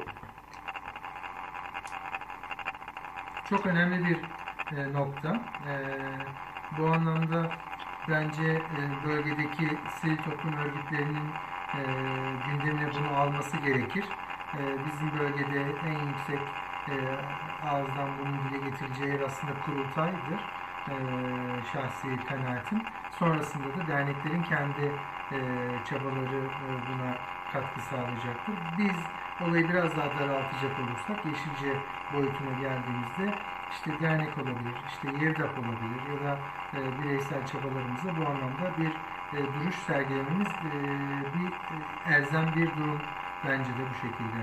[SPEAKER 1] Çok önemli bir e, nokta. E, bu anlamda bence e, bölgedeki sivil toplum örgütlerinin e, gündemine bunu alması gerekir. E, bizim bölgede en yüksek e, ağızdan bunun dile getireceği yer aslında kurultaydır. E, şahsi kanaatim. Sonrasında da derneklerin kendi e, çabaları e, buna katkı sağlayacaktır. Biz olayı biraz daha daraltacak olursak, Yeşilce boyutuna geldiğimizde işte dernek olabilir, işte YEVDAP olabilir ya da e, bireysel çabalarımızla bu anlamda bir e, duruş sergilememiz e, bir e, elzem bir durum bence de bu şekilde.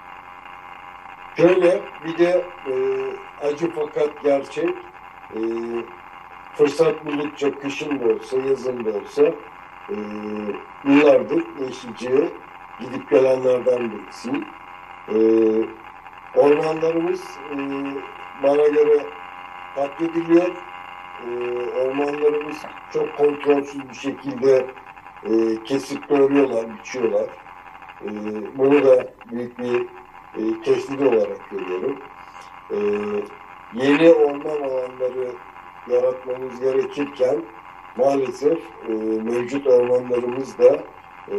[SPEAKER 2] Şöyle bir de e, acı fakat gerçek e, fırsat buldukça kışın da olsa yazın da olsa e, yıllardır Yeşilce'ye gidip gelenlerden birisiyim. E, ormanlarımız e, bana göre katlediliyor. e, ormanlarımız çok kontrolsüz bir şekilde e, kesip doğruyorlar, biçiyorlar. E, bunu da büyük bir e, tehdit olarak görüyorum. E, yeni orman alanları yaratmamız gerekirken maalesef e, mevcut ormanlarımız da e,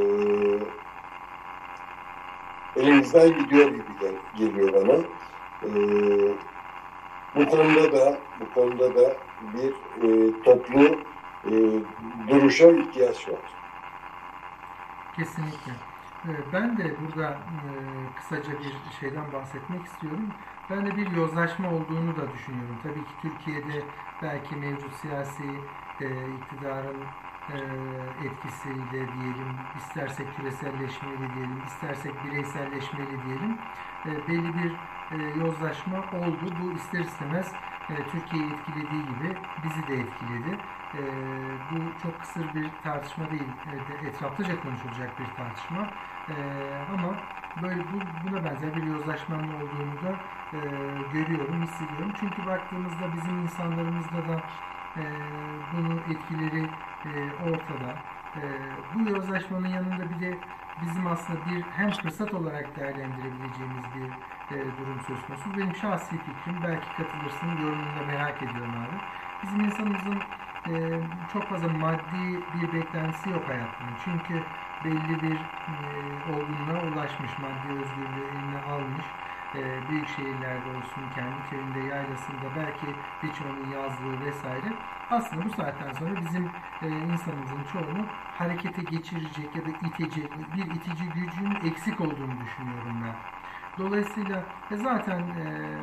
[SPEAKER 2] elimizden gidiyor gibi gel geliyor bana. E, bu konuda da bu konuda da bir e, toplu e, duruşa ihtiyaç var.
[SPEAKER 1] Kesinlikle. Ee, Ben de burada e, kısaca bir şeyden bahsetmek istiyorum. Ben de bir yozlaşma olduğunu da düşünüyorum. Tabii ki Türkiye'de belki mevcut siyasi e, iktidarın e, etkisiyle diyelim, istersek küreselleşmeli diyelim, istersek bireyselleşmeli diyelim, e, belli bir e, yozlaşma oldu. Bu ister istemez e, Türkiye'yi etkilediği gibi bizi de etkiledi. E, Bu çok kısır bir tartışma değil, e, etraflıca konuşulacak bir tartışma. E, ama böyle bu, buna benzer bir yozlaşmanın olduğunu da e, görüyorum, hissediyorum. Çünkü baktığımızda bizim insanlarımızda da e, bunun etkileri e, ortada. E, bu yozlaşmanın yanında bir de bizim aslında bir hem fırsat olarak değerlendirebileceğimiz bir e, durum söz konusu. Benim şahsi fikrim, belki katılırsın, yorumunu da merak ediyorum abi. Bizim insanımızın e, çok fazla maddi bir beklentisi yok hayatında. Çünkü belli bir e, olgunluğa ulaşmış, maddi özgürlüğü eline almış. E, büyük şehirlerde olsun, kendi köyünde, yaylasında, belki birçoğunun yazlığı vesaire. Aslında bu saatten sonra bizim e, insanımızın çoğunu harekete geçirecek ya da itecek bir itici gücün eksik olduğunu düşünüyorum ben. Dolayısıyla e, zaten e,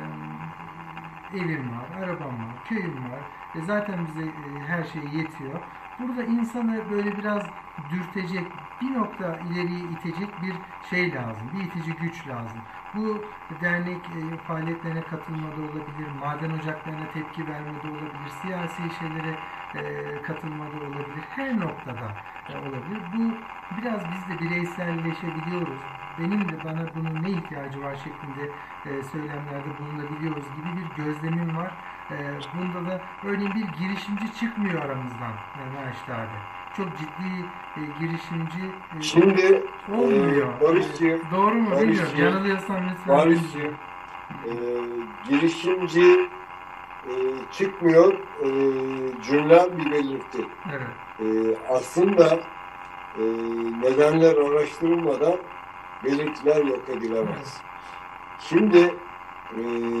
[SPEAKER 1] evim var, arabam var, köyüm var. E, zaten bize e, her şey yetiyor. Burada insanı böyle biraz dürtecek, bir nokta ileriye itecek bir şey lazım, bir itici güç lazım. Bu dernek e, faaliyetlerine katılmada olabilir, maden ocaklarına tepki vermede olabilir, siyasi şeylere e, katılmada olabilir, her noktada e, olabilir. Bu biraz biz de bireyselleşebiliyoruz. Benim de bana bunun ne ihtiyacı var şeklinde e, söylemlerde bulunabiliyoruz gibi bir gözlemim var. E, bunda da örneğin bir girişimci çıkmıyor aramızdan Naşit abi. Çok ciddi e, girişimci e,
[SPEAKER 2] Şimdi
[SPEAKER 1] olmuyor.
[SPEAKER 2] e, Barışçı,
[SPEAKER 1] E, doğru mu bilmiyorum.
[SPEAKER 2] Barışçı,
[SPEAKER 1] Yanılıyorsam lütfen.
[SPEAKER 2] Barışçı e, girişimci e, çıkmıyor e, cümlem bir belirti.
[SPEAKER 1] Evet.
[SPEAKER 2] E, aslında e, nedenler araştırılmadan belirtiler yok edilemez. Şimdi e,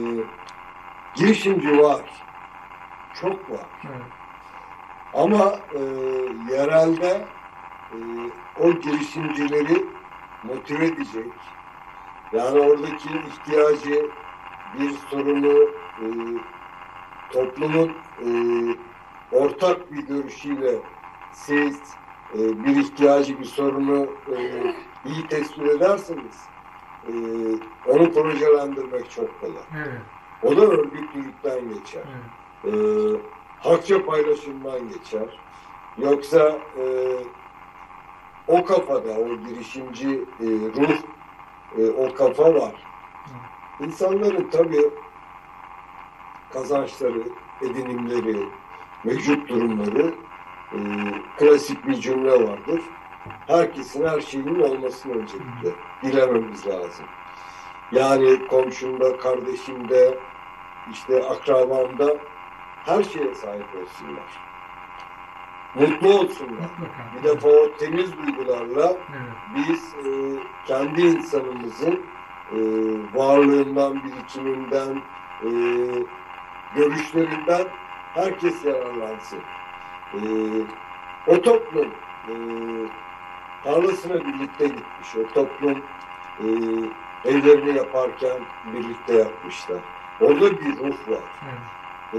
[SPEAKER 2] girişimci var. Çok var.
[SPEAKER 1] Evet.
[SPEAKER 2] Ama e, yerelde e, o girişimcileri motive edecek, yani oradaki ihtiyacı, bir sorunu e, toplumun e, ortak bir görüşüyle siz e, bir ihtiyacı, bir sorunu e, iyi tespit ederseniz e, onu projelendirmek çok kolay.
[SPEAKER 1] Evet.
[SPEAKER 2] O da örgütlülükten geçer.
[SPEAKER 1] Evet.
[SPEAKER 2] E, hakça paylaşımdan geçer. Yoksa e, o kafada, o girişimci e, ruh, e, o kafa var. İnsanların tabii kazançları, edinimleri, mevcut durumları, e, klasik bir cümle vardır. Herkesin her şeyinin olmasını öncelikle bilememiz lazım. Yani komşumda, kardeşimde, işte akrabamda her şeye sahip olsunlar. Mutlu olsunlar.
[SPEAKER 1] Mutlaka.
[SPEAKER 2] Bir defa o temiz duygularla
[SPEAKER 1] Evet.
[SPEAKER 2] biz e, kendi insanımızın e, varlığından, birikiminden, e, görüşlerinden herkes yararlansın. E, o toplum e, tarlasına birlikte gitmiş. O toplum e, evlerini yaparken birlikte yapmışlar. Orada bir ruh var.
[SPEAKER 1] Evet.
[SPEAKER 2] E,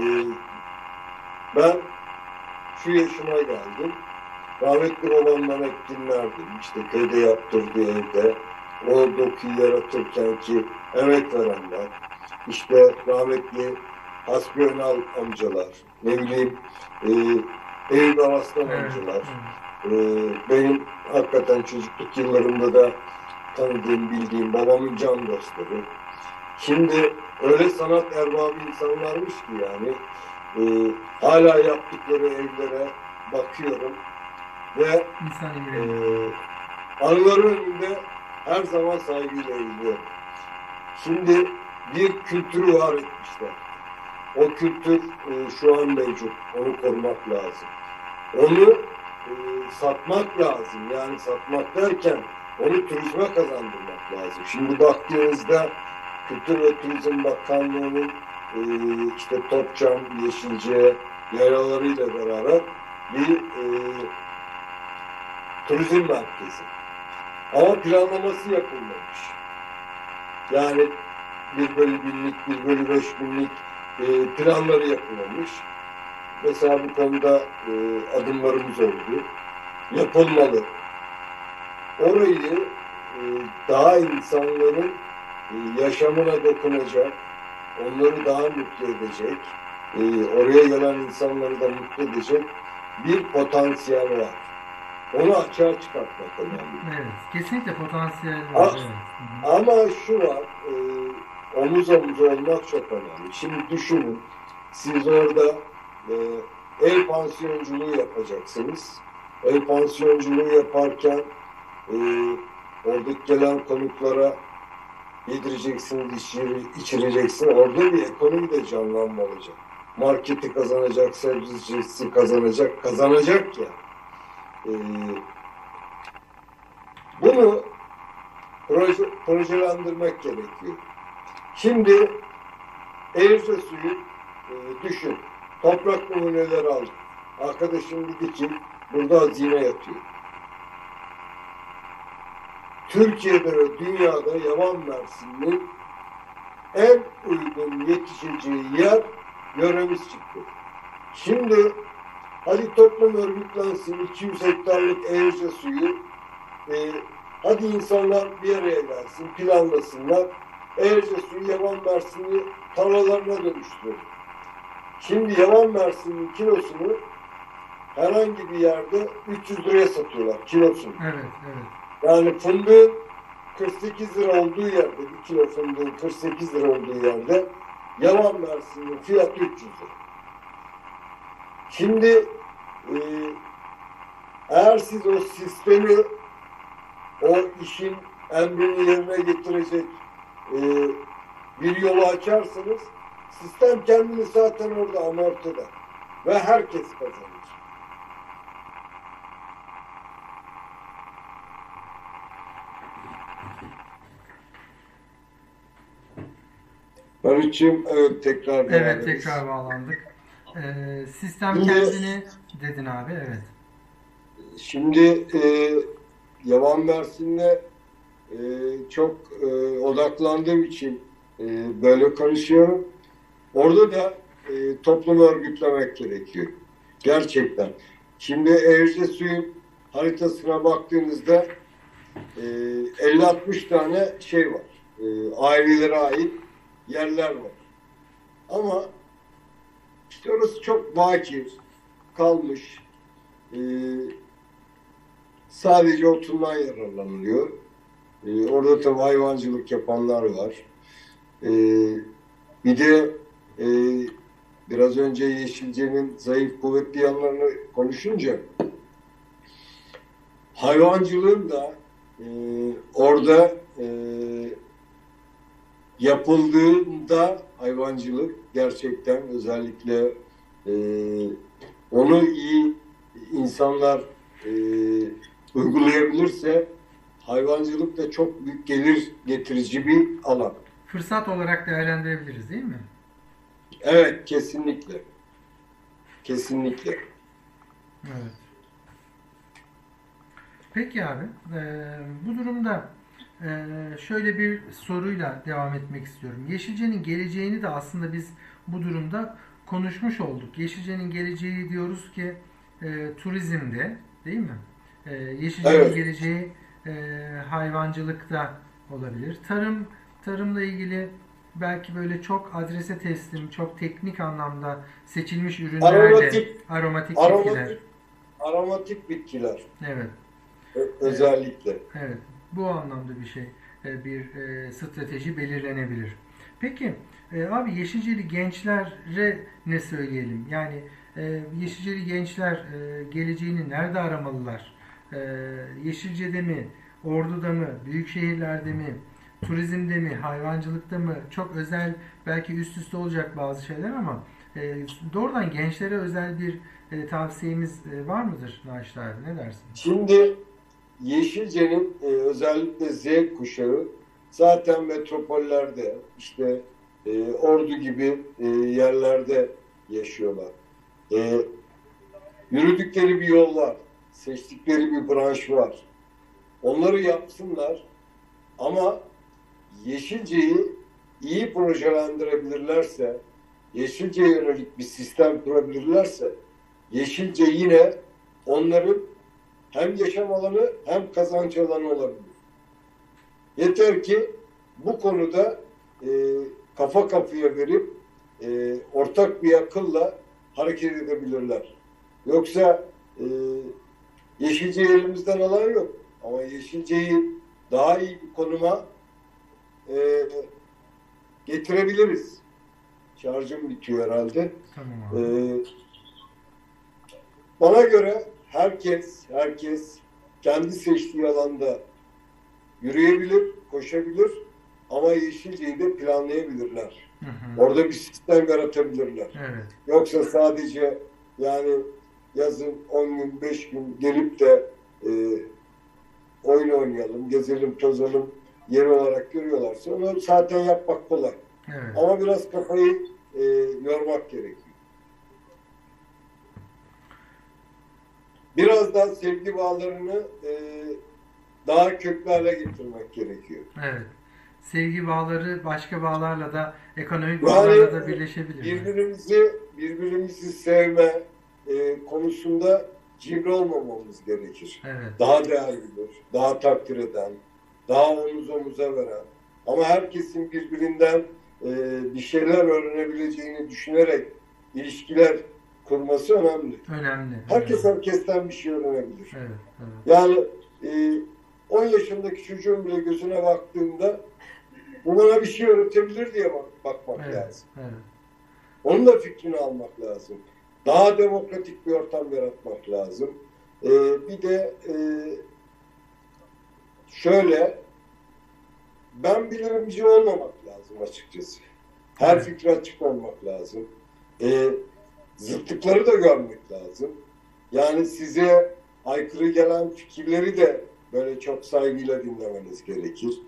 [SPEAKER 2] ben şu yaşıma geldim. Rahmetli babamdan hep dinlerdim. İşte köyde yaptırdığı evde o dokuyu yaratırken ki emek verenler, işte rahmetli Hasbi Önal amcalar, ne bileyim e, Eyüp Alaslan
[SPEAKER 1] Evet.
[SPEAKER 2] amcalar,
[SPEAKER 1] Evet.
[SPEAKER 2] e, benim hakikaten çocukluk yıllarımda da tanıdığım, bildiğim babamın can dostları. Şimdi öyle sanat erbabı insanlarmış ki yani e, hala yaptıkları evlere bakıyorum ve
[SPEAKER 1] İnsan
[SPEAKER 2] e,
[SPEAKER 1] imreniyor.
[SPEAKER 2] anıların önünde her zaman saygıyla eğiliyorum. Şimdi bir kültürü var etmişler. O kültür e, şu an mevcut. Onu korumak lazım. Onu e, satmak lazım. Yani satmak derken onu turizme kazandırmak lazım. Şimdi baktığınızda Kültür ve Turizm Bakanlığı'nın e, işte Topçam, Yeşilce yayalarıyla beraber bir e, turizm merkezi. Ama planlaması yapılmamış. Yani bir bölü binlik, bir bölü beş binlik e, planları yapılmamış. Mesela bu konuda e, adımlarımız oldu. Yapılmalı. Orayı e, daha insanların e, yaşamına dokunacak, onları daha mutlu edecek, e, oraya gelen insanları da mutlu edecek bir potansiyel var. Onu açığa çıkartmak önemli.
[SPEAKER 1] Evet, kesinlikle potansiyel
[SPEAKER 2] A-
[SPEAKER 1] var. Evet. Hı hı.
[SPEAKER 2] Ama şu var, e, omuz omuz olmak çok önemli. Şimdi düşünün, siz orada e, ev pansiyonculuğu yapacaksınız. Ev pansiyonculuğu yaparken e, oradaki gelen konuklara yedireceksiniz, içir, içireceksiniz. Orada bir ekonomi de canlanma olacak. Marketi kazanacak, sebzecisi kazanacak, kazanacak ya. E, bunu proje, projelendirmek gerekiyor. Şimdi Eğirce suyu e, düşün. Toprak numuneleri al. Arkadaşım dedi ki burada hazine yatıyor. Türkiye'de ve dünyada yaban mersinin en uygun yetişeceği yer Yöremiz çıktı. Şimdi hadi toplum örgütlensin, iki yüz hektarlık Eğirce suyu e, hadi insanlar bir araya gelsin, planlasınlar. Eğirce suyu yaban mersini tarlalarına dönüştürür. Şimdi yaban mersinin kilosunu herhangi bir yerde üç yüz liraya satıyorlar kilosunu.
[SPEAKER 1] Evet, evet.
[SPEAKER 2] Yani fındığın kırk sekiz lira olduğu yerde, bir kilo fındığın kırk sekiz lira olduğu yerde yaban mersinin fiyatı üç yüz lira. Şimdi e, eğer siz o sistemi, o işin emrini yerine getirecek e, bir yolu açarsanız sistem kendini zaten orada amorti eder ve herkes kazanır. Barış'cığım, evet tekrar
[SPEAKER 1] Evet,
[SPEAKER 2] beraberiz.
[SPEAKER 1] tekrar bağlandık. Ee, sistem
[SPEAKER 2] Şimdi-
[SPEAKER 1] kendini dedin abi, evet.
[SPEAKER 2] Şimdi e, yaban mersine e, çok e, odaklandığım için e, böyle konuşuyorum. Orada da e, toplumu örgütlemek gerekiyor. Gerçekten. Şimdi Eğirce suyun haritasına baktığınızda e, elli altmış tane şey var. E, ailelere ait yerler var. Ama işte orası çok bakir kalmış. E, sadece otundan yararlanılıyor. E, orada tabii hayvancılık yapanlar var. E, bir de e, biraz önce Yeşilce'nin zayıf kuvvetli yanlarını konuşunca hayvancılığın da e, orada e, yapıldığında hayvancılık gerçekten özellikle e, onu iyi insanlar e, uygulayabilirse hayvancılık da çok büyük gelir getirici bir alan.
[SPEAKER 1] Fırsat olarak değerlendirebiliriz değil mi?
[SPEAKER 2] Evet, kesinlikle. Kesinlikle.
[SPEAKER 1] Evet. Peki abi, e, bu durumda e, şöyle bir soruyla devam etmek istiyorum. Yeşilce'nin geleceğini de aslında biz bu durumda konuşmuş olduk. Yeşilce'nin geleceği diyoruz ki e, turizmde, değil mi? E, Yeşilce'nin
[SPEAKER 2] Evet.
[SPEAKER 1] geleceği e, hayvancılıkta olabilir. Tarım, tarımla ilgili belki böyle çok adrese teslim, çok teknik anlamda seçilmiş ürünlerle
[SPEAKER 2] Aromatik,
[SPEAKER 1] aromatik bitkiler.
[SPEAKER 2] aromatik, aromatik bitkiler
[SPEAKER 1] Evet.
[SPEAKER 2] ö- özellikle.
[SPEAKER 1] Evet, bu anlamda bir şey, e, bir e, strateji belirlenebilir. Peki e, abi Yeşilceli gençlere ne söyleyelim? Yani e, Yeşilceli gençler e, geleceğini nerede aramalılar? E, Yeşilce'de mi, Ordu'da mı, büyük şehirlerde mi, turizmde mi, hayvancılıkta mı? Çok özel, belki üst üste olacak bazı şeyler ama e, doğrudan gençlere özel bir e, tavsiyemiz e, var mıdır Naşit abi? Ne dersin?
[SPEAKER 2] Şimdi Yeşilce'nin e, özellikle Z kuşağı zaten metropollerde işte e, Ordu gibi e, yerlerde yaşıyorlar. E, Yürüdükleri bir yol var. Seçtikleri bir branş var. Onları yapsınlar ama Yeşilce'yi iyi projelendirebilirlerse, Yeşilce'ye yönelik bir sistem kurabilirlerse, Yeşilce yine onların hem yaşam alanı hem kazanç alanı olabilir. Yeter ki bu konuda e, kafa kafaya verip e, ortak bir akılla hareket edebilirler. Yoksa e, Yeşilce'yi elimizden alan yok. Ama Yeşilce'yi daha iyi bir konuma e, getirebiliriz. Şarjım bitiyor herhalde.
[SPEAKER 1] Tamam
[SPEAKER 2] E,
[SPEAKER 1] abi.
[SPEAKER 2] Bana göre herkes, herkes kendi seçtiği alanda yürüyebilir, koşabilir ama Yeşilce'yi de planlayabilirler.
[SPEAKER 1] Hı hı.
[SPEAKER 2] Orada bir sistem yaratabilirler.
[SPEAKER 1] Evet.
[SPEAKER 2] Yoksa sadece yani yazın on gün, beş gün gelip de e, oyun oynayalım, gezelim, tozalım yeri olarak görüyorlarsa onu zaten yapmak kolay.
[SPEAKER 1] Evet.
[SPEAKER 2] Ama biraz kafayı e, yormak gerekiyor. Biraz daha sevgi bağlarını e, daha köklü hale getirmek gerekiyor.
[SPEAKER 1] Evet. Sevgi bağları başka bağlarla da, ekonomik
[SPEAKER 2] Yani
[SPEAKER 1] bağlarla da birleşebilir mi?
[SPEAKER 2] birbirimizi birbirimizi sevme e, konusunda cimri olmamamız gerekir.
[SPEAKER 1] Evet.
[SPEAKER 2] Daha değerlidir, daha takdir eden, daha omuz omuza veren. Ama herkesin birbirinden e, bir şeyler öğrenebileceğini düşünerek ilişkiler kurması önemli.
[SPEAKER 1] Önemli.
[SPEAKER 2] Herkes
[SPEAKER 1] önemli.
[SPEAKER 2] herkesten bir şey öğrenebilir.
[SPEAKER 1] Evet. Evet.
[SPEAKER 2] Yani e, on yaşındaki çocuğun bile gözüne baktığında bu bana bir şey öğretebilir diye bak, bakmak
[SPEAKER 1] Evet.
[SPEAKER 2] lazım.
[SPEAKER 1] Evet.
[SPEAKER 2] Onun da fikrini almak lazım. Daha demokratik bir ortam yaratmak lazım. Ee, bir de e, şöyle, ben bilirimci olmamak lazım açıkçası. Her
[SPEAKER 1] Evet.
[SPEAKER 2] fikre açık olmak lazım. Ee, Zıtlıkları da görmek lazım. Yani size aykırı gelen fikirleri de böyle çok saygıyla dinlemeniz gerekir.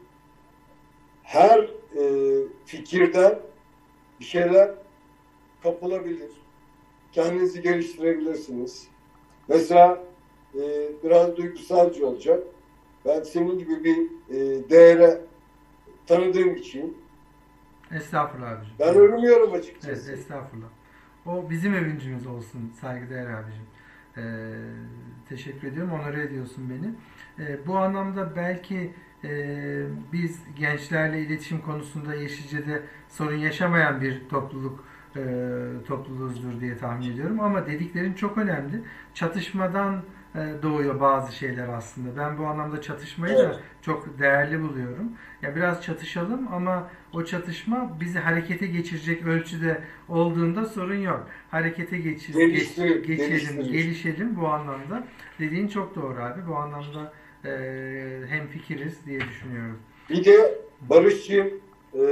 [SPEAKER 2] Her e, fikirden bir şeyler kapılabilir. Kendinizi geliştirebilirsiniz. Mesela e, biraz duygusalcı olacak. Ben senin gibi bir e, değere tanıdığım için
[SPEAKER 1] Estağfurullah abicim.
[SPEAKER 2] ben
[SPEAKER 1] Evet.
[SPEAKER 2] örmüyorum
[SPEAKER 1] Evet,
[SPEAKER 2] açıkçası.
[SPEAKER 1] estağfurullah. O bizim övüncümüz olsun saygıdeğer abicim. Ee, teşekkür ediyorum, onore ediyorsun beni. Ee, bu anlamda belki e, biz gençlerle iletişim konusunda Yeşilce'de sorun yaşamayan bir topluluk e, topluluğuzdur diye tahmin ediyorum. Ama dediklerin çok önemli. Çatışmadan e, doğuyor bazı şeyler aslında. Ben bu anlamda çatışmayı
[SPEAKER 2] Evet.
[SPEAKER 1] da çok değerli buluyorum. Ya biraz çatışalım ama o çatışma bizi harekete geçirecek ölçüde olduğunda sorun yok. Harekete geçir, geç,
[SPEAKER 2] Geliştirir,
[SPEAKER 1] geçelim,
[SPEAKER 2] geliştirir.
[SPEAKER 1] gelişelim bu anlamda. Dediğin çok doğru abi. Bu anlamda e, hemfikiriz diye düşünüyorum.
[SPEAKER 2] Bir de Barış'cığım e,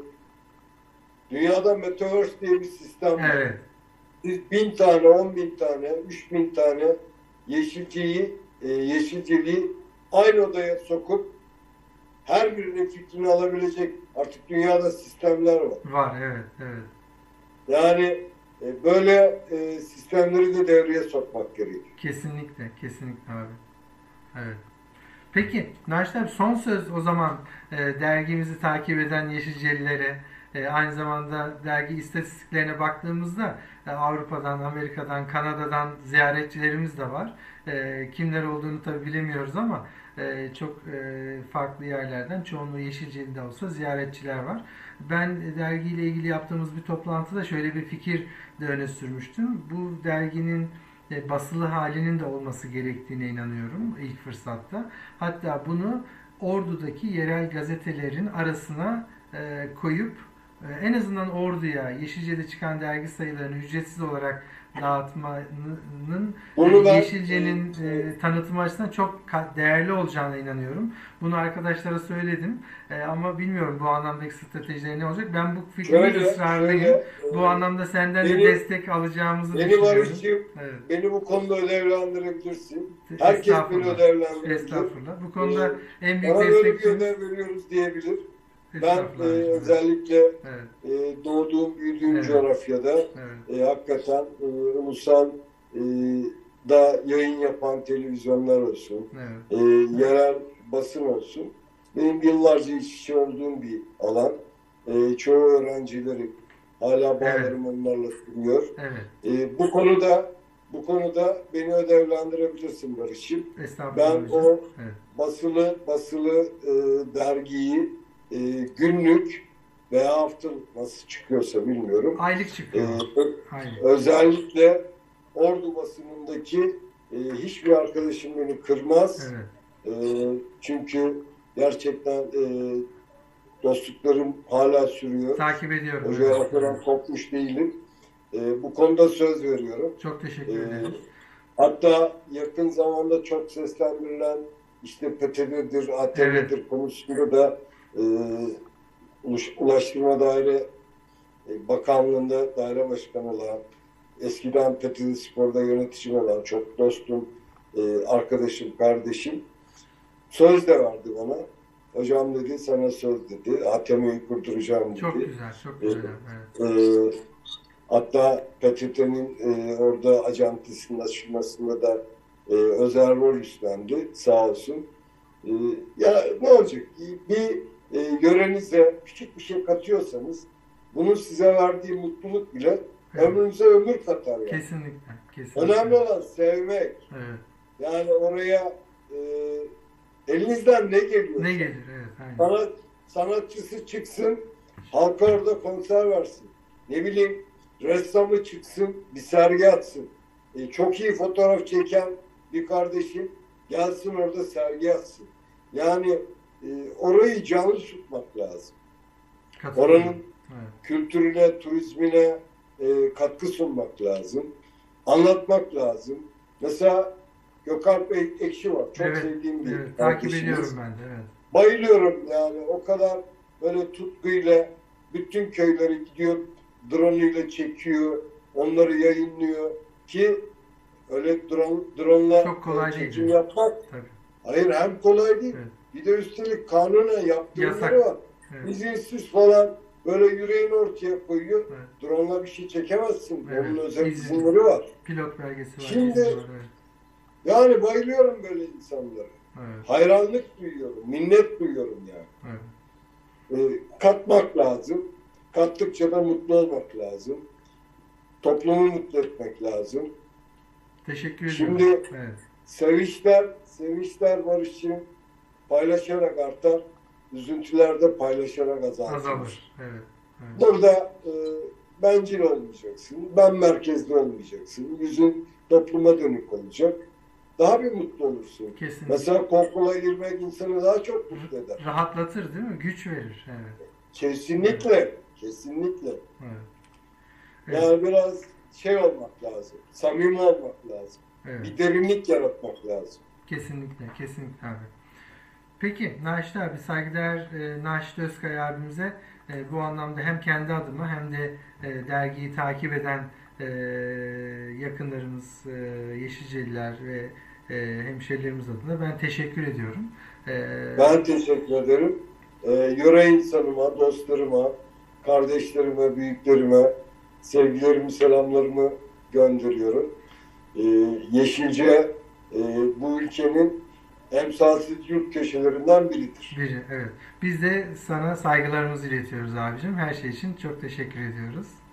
[SPEAKER 2] dünyada Metaverse diye bir sistem var.
[SPEAKER 1] Evet,
[SPEAKER 2] Siz bin tane, on bin tane, üç bin tane yeşilciyi, e, yeşilciliği aynı odaya sokup her birinin fikrini alabilecek artık dünyada sistemler var.
[SPEAKER 1] var, evet, evet.
[SPEAKER 2] Yani e, böyle e, sistemleri de devreye sokmak gerekiyor.
[SPEAKER 1] Kesinlikle, kesinlikle abi. Evet. Peki Naşit abi, son söz o zaman e, dergimizi takip eden Yeşilcelilere, e, aynı zamanda dergi istatistiklerine baktığımızda e, Avrupa'dan, Amerika'dan, Kanada'dan ziyaretçilerimiz de var. E, kimler olduğunu tabi bilemiyoruz ama e, çok e, farklı yerlerden, çoğunluğu Yeşilceli'de olsa ziyaretçiler var. Ben e, dergiyle ilgili yaptığımız bir toplantıda şöyle bir fikir de öne sürmüştüm. Bu derginin e, basılı halinin de olması gerektiğine inanıyorum ilk fırsatta. Hatta bunu Ordu'daki yerel gazetelerin arasına e, koyup e, en azından Ordu'ya, Yeşilce'de çıkan dergi sayılarını ücretsiz olarak dağıtmanın e,
[SPEAKER 2] Bunu ben e,
[SPEAKER 1] Yeşilce'nin
[SPEAKER 2] e,
[SPEAKER 1] e, tanıtımı açısından çok değerli olacağına inanıyorum. Bunu arkadaşlara söyledim. E, ama bilmiyorum bu anlamdaki stratejileri ne olacak. Ben bu fikrimde
[SPEAKER 2] şöyle
[SPEAKER 1] ısrarlıyım.
[SPEAKER 2] şöyle
[SPEAKER 1] Bu
[SPEAKER 2] e,
[SPEAKER 1] anlamda senden de
[SPEAKER 2] beni
[SPEAKER 1] destek alacağımızı
[SPEAKER 2] beni
[SPEAKER 1] düşünüyorum.
[SPEAKER 2] Barış'cığım,
[SPEAKER 1] Evet.
[SPEAKER 2] beni bu konuda ödevlendirebilirsin. Herkes beni
[SPEAKER 1] Estağfurullah.
[SPEAKER 2] ödevlendirebilir.
[SPEAKER 1] Estağfurullah. Bu
[SPEAKER 2] E,
[SPEAKER 1] konuda en büyük
[SPEAKER 2] Bana böyle bir
[SPEAKER 1] destekçimiz.
[SPEAKER 2] ödev veriyoruz diyebilir. Ben e,
[SPEAKER 1] Estağfurullah abicim. Evet.
[SPEAKER 2] özellikle
[SPEAKER 1] Evet.
[SPEAKER 2] e, doğduğum, büyüdüğüm
[SPEAKER 1] Evet.
[SPEAKER 2] coğrafyada
[SPEAKER 1] Evet.
[SPEAKER 2] e, hakikaten e, ulusal e, da yayın yapan televizyonlar olsun,
[SPEAKER 1] Evet.
[SPEAKER 2] e, yerel basın olsun. Benim yıllarca iç içe olduğum bir alan. E, çoğu öğrencileri hala
[SPEAKER 1] Evet.
[SPEAKER 2] bağlarım onlarla sürüyor.
[SPEAKER 1] Evet.
[SPEAKER 2] E, bu konuda bu konuda beni ödevlendirebilirsin Barış'ım.
[SPEAKER 1] Estağfurullah
[SPEAKER 2] Ben
[SPEAKER 1] abicim.
[SPEAKER 2] o
[SPEAKER 1] Evet.
[SPEAKER 2] basılı basılı e, dergiyi e, günlük veya haftalık nasıl çıkıyorsa bilmiyorum.
[SPEAKER 1] Aylık
[SPEAKER 2] E,
[SPEAKER 1] çıkıyor.
[SPEAKER 2] ö-
[SPEAKER 1] Aynen.
[SPEAKER 2] özellikle Ordu basınındaki e, hiçbir arkadaşım beni kırmaz.
[SPEAKER 1] Evet.
[SPEAKER 2] E, çünkü gerçekten e, dostluklarım hala sürüyor.
[SPEAKER 1] Takip ediyorum.
[SPEAKER 2] O
[SPEAKER 1] Evet.
[SPEAKER 2] coğrafyadan kopmuş değilim. E, bu konuda söz veriyorum.
[SPEAKER 1] Çok teşekkür
[SPEAKER 2] E,
[SPEAKER 1] ederim.
[SPEAKER 2] Hatta yakın zamanda çok seslendirilen işte P T T'dir, A T M'dir
[SPEAKER 1] Evet.
[SPEAKER 2] konusunda da e, Ulaş- Ulaştırma Daire e, Bakanlığı'nda daire başkanı olan, eskiden P T T Spor'da yöneticim olan çok dostum, e, arkadaşım, kardeşim söz de verdi bana. Hocam dedi, sana söz dedi, A T M'yi kurduracağım dedi.
[SPEAKER 1] Çok güzel. Çok
[SPEAKER 2] E,
[SPEAKER 1] güzel. Evet.
[SPEAKER 2] e, Hatta P T T'nin e, orada ajantisinin açılmasında da e, özel rol üstlendi sağ olsun. E, ya ne olacak? Bir e, yörenize küçük bir şey katıyorsanız bunun size verdiği mutluluk bile
[SPEAKER 1] Evet.
[SPEAKER 2] ömrünüze ömür katar yani.
[SPEAKER 1] Kesinlikle. Kesinlikle.
[SPEAKER 2] Önemli olan sevmek.
[SPEAKER 1] Evet.
[SPEAKER 2] Yani oraya e, elinizden ne geliyor?
[SPEAKER 1] Ne gelir? Evet. Aynen.
[SPEAKER 2] Sanat, sanatçısı çıksın, halka orada konser versin. Ne bileyim, ressamı çıksın, bir sergi atsın. E, çok iyi fotoğraf çeken bir kardeşim gelsin orada sergi atsın. Yani e, orayı canlı tutmak lazım.
[SPEAKER 1] Katılıyorum.
[SPEAKER 2] Oranın
[SPEAKER 1] Evet.
[SPEAKER 2] kültürüne, turizmine e, katkı sunmak lazım. Anlatmak lazım. Mesela Gökalp Ekşi var. Çok
[SPEAKER 1] Evet.
[SPEAKER 2] sevdiğim bir
[SPEAKER 1] Evet. Takip
[SPEAKER 2] kardeşimiz.
[SPEAKER 1] ediyorum ben de. Evet.
[SPEAKER 2] Bayılıyorum yani, o kadar böyle tutkuyla bütün köyleri gidiyor, drone ile çekiyor, onları yayınlıyor ki öyle drone, drone'la
[SPEAKER 1] Çok kolay
[SPEAKER 2] çekim
[SPEAKER 1] değil.
[SPEAKER 2] yapmak,
[SPEAKER 1] Tabii.
[SPEAKER 2] hayır, hem kolay değil,
[SPEAKER 1] Evet.
[SPEAKER 2] bir de üstelik kanunen yaptırımları
[SPEAKER 1] Yasak.
[SPEAKER 2] var.
[SPEAKER 1] Evet.
[SPEAKER 2] İzinsiz falan böyle yüreğini ortaya koyuyor.
[SPEAKER 1] Evet.
[SPEAKER 2] Drone'la bir şey çekemezsin.
[SPEAKER 1] Evet.
[SPEAKER 2] Onun özel
[SPEAKER 1] İzin.
[SPEAKER 2] izinleri var.
[SPEAKER 1] Pilot belgesi var.
[SPEAKER 2] Şimdi-
[SPEAKER 1] izni var, evet.
[SPEAKER 2] Yani bayılıyorum böyle insanlara.
[SPEAKER 1] Evet.
[SPEAKER 2] Hayranlık duyuyorum, minnet duyuyorum yani.
[SPEAKER 1] Evet.
[SPEAKER 2] E, katmak lazım. Kattıkça da mutlu olmak lazım. Toplumu mutlu etmek lazım.
[SPEAKER 1] Teşekkür ediyorum.
[SPEAKER 2] Şimdi
[SPEAKER 1] Evet.
[SPEAKER 2] sevinçler, sevinçler Barış'cığım paylaşarak artar. Üzüntüler de paylaşarak azalır.
[SPEAKER 1] Azalır. Evet. Evet.
[SPEAKER 2] Burada e, bencil olmayacaksın. Ben merkezli olmayacaksın. Yüzün topluma dönük olacak. Daha bir mutlu olursun.
[SPEAKER 1] Kesinlikle.
[SPEAKER 2] Mesela korkula girmek insanı daha çok mutlu eder.
[SPEAKER 1] Rahatlatır değil mi? Güç verir. Evet.
[SPEAKER 2] Kesinlikle. Kesinlikle.
[SPEAKER 1] Evet. Evet.
[SPEAKER 2] Yani biraz şey olmak lazım. Samimi olmak lazım.
[SPEAKER 1] Evet.
[SPEAKER 2] Bir derinlik yaratmak lazım.
[SPEAKER 1] Kesinlikle. Kesinlikle abi. Peki Naşit abi, saygıdeğer e, Naşit Özkaya abimize e, bu anlamda hem kendi adıma hem de e, dergiyi takip eden e, yakınlarımız, e, Yeşilceliler ve e, hemşerilerimiz adına ben teşekkür ediyorum. E,
[SPEAKER 2] Ben teşekkür ederim. Ee, yöre insanıma, dostlarıma, kardeşlerime, büyüklerime sevgilerimi, selamlarımı gönderiyorum. Ee, Yeşilce e, bu ülkenin emsalsiz yurt köşelerinden biridir.
[SPEAKER 1] biri, evet. Biz de sana saygılarımızı iletiyoruz abicim. Her şey için çok teşekkür ediyoruz.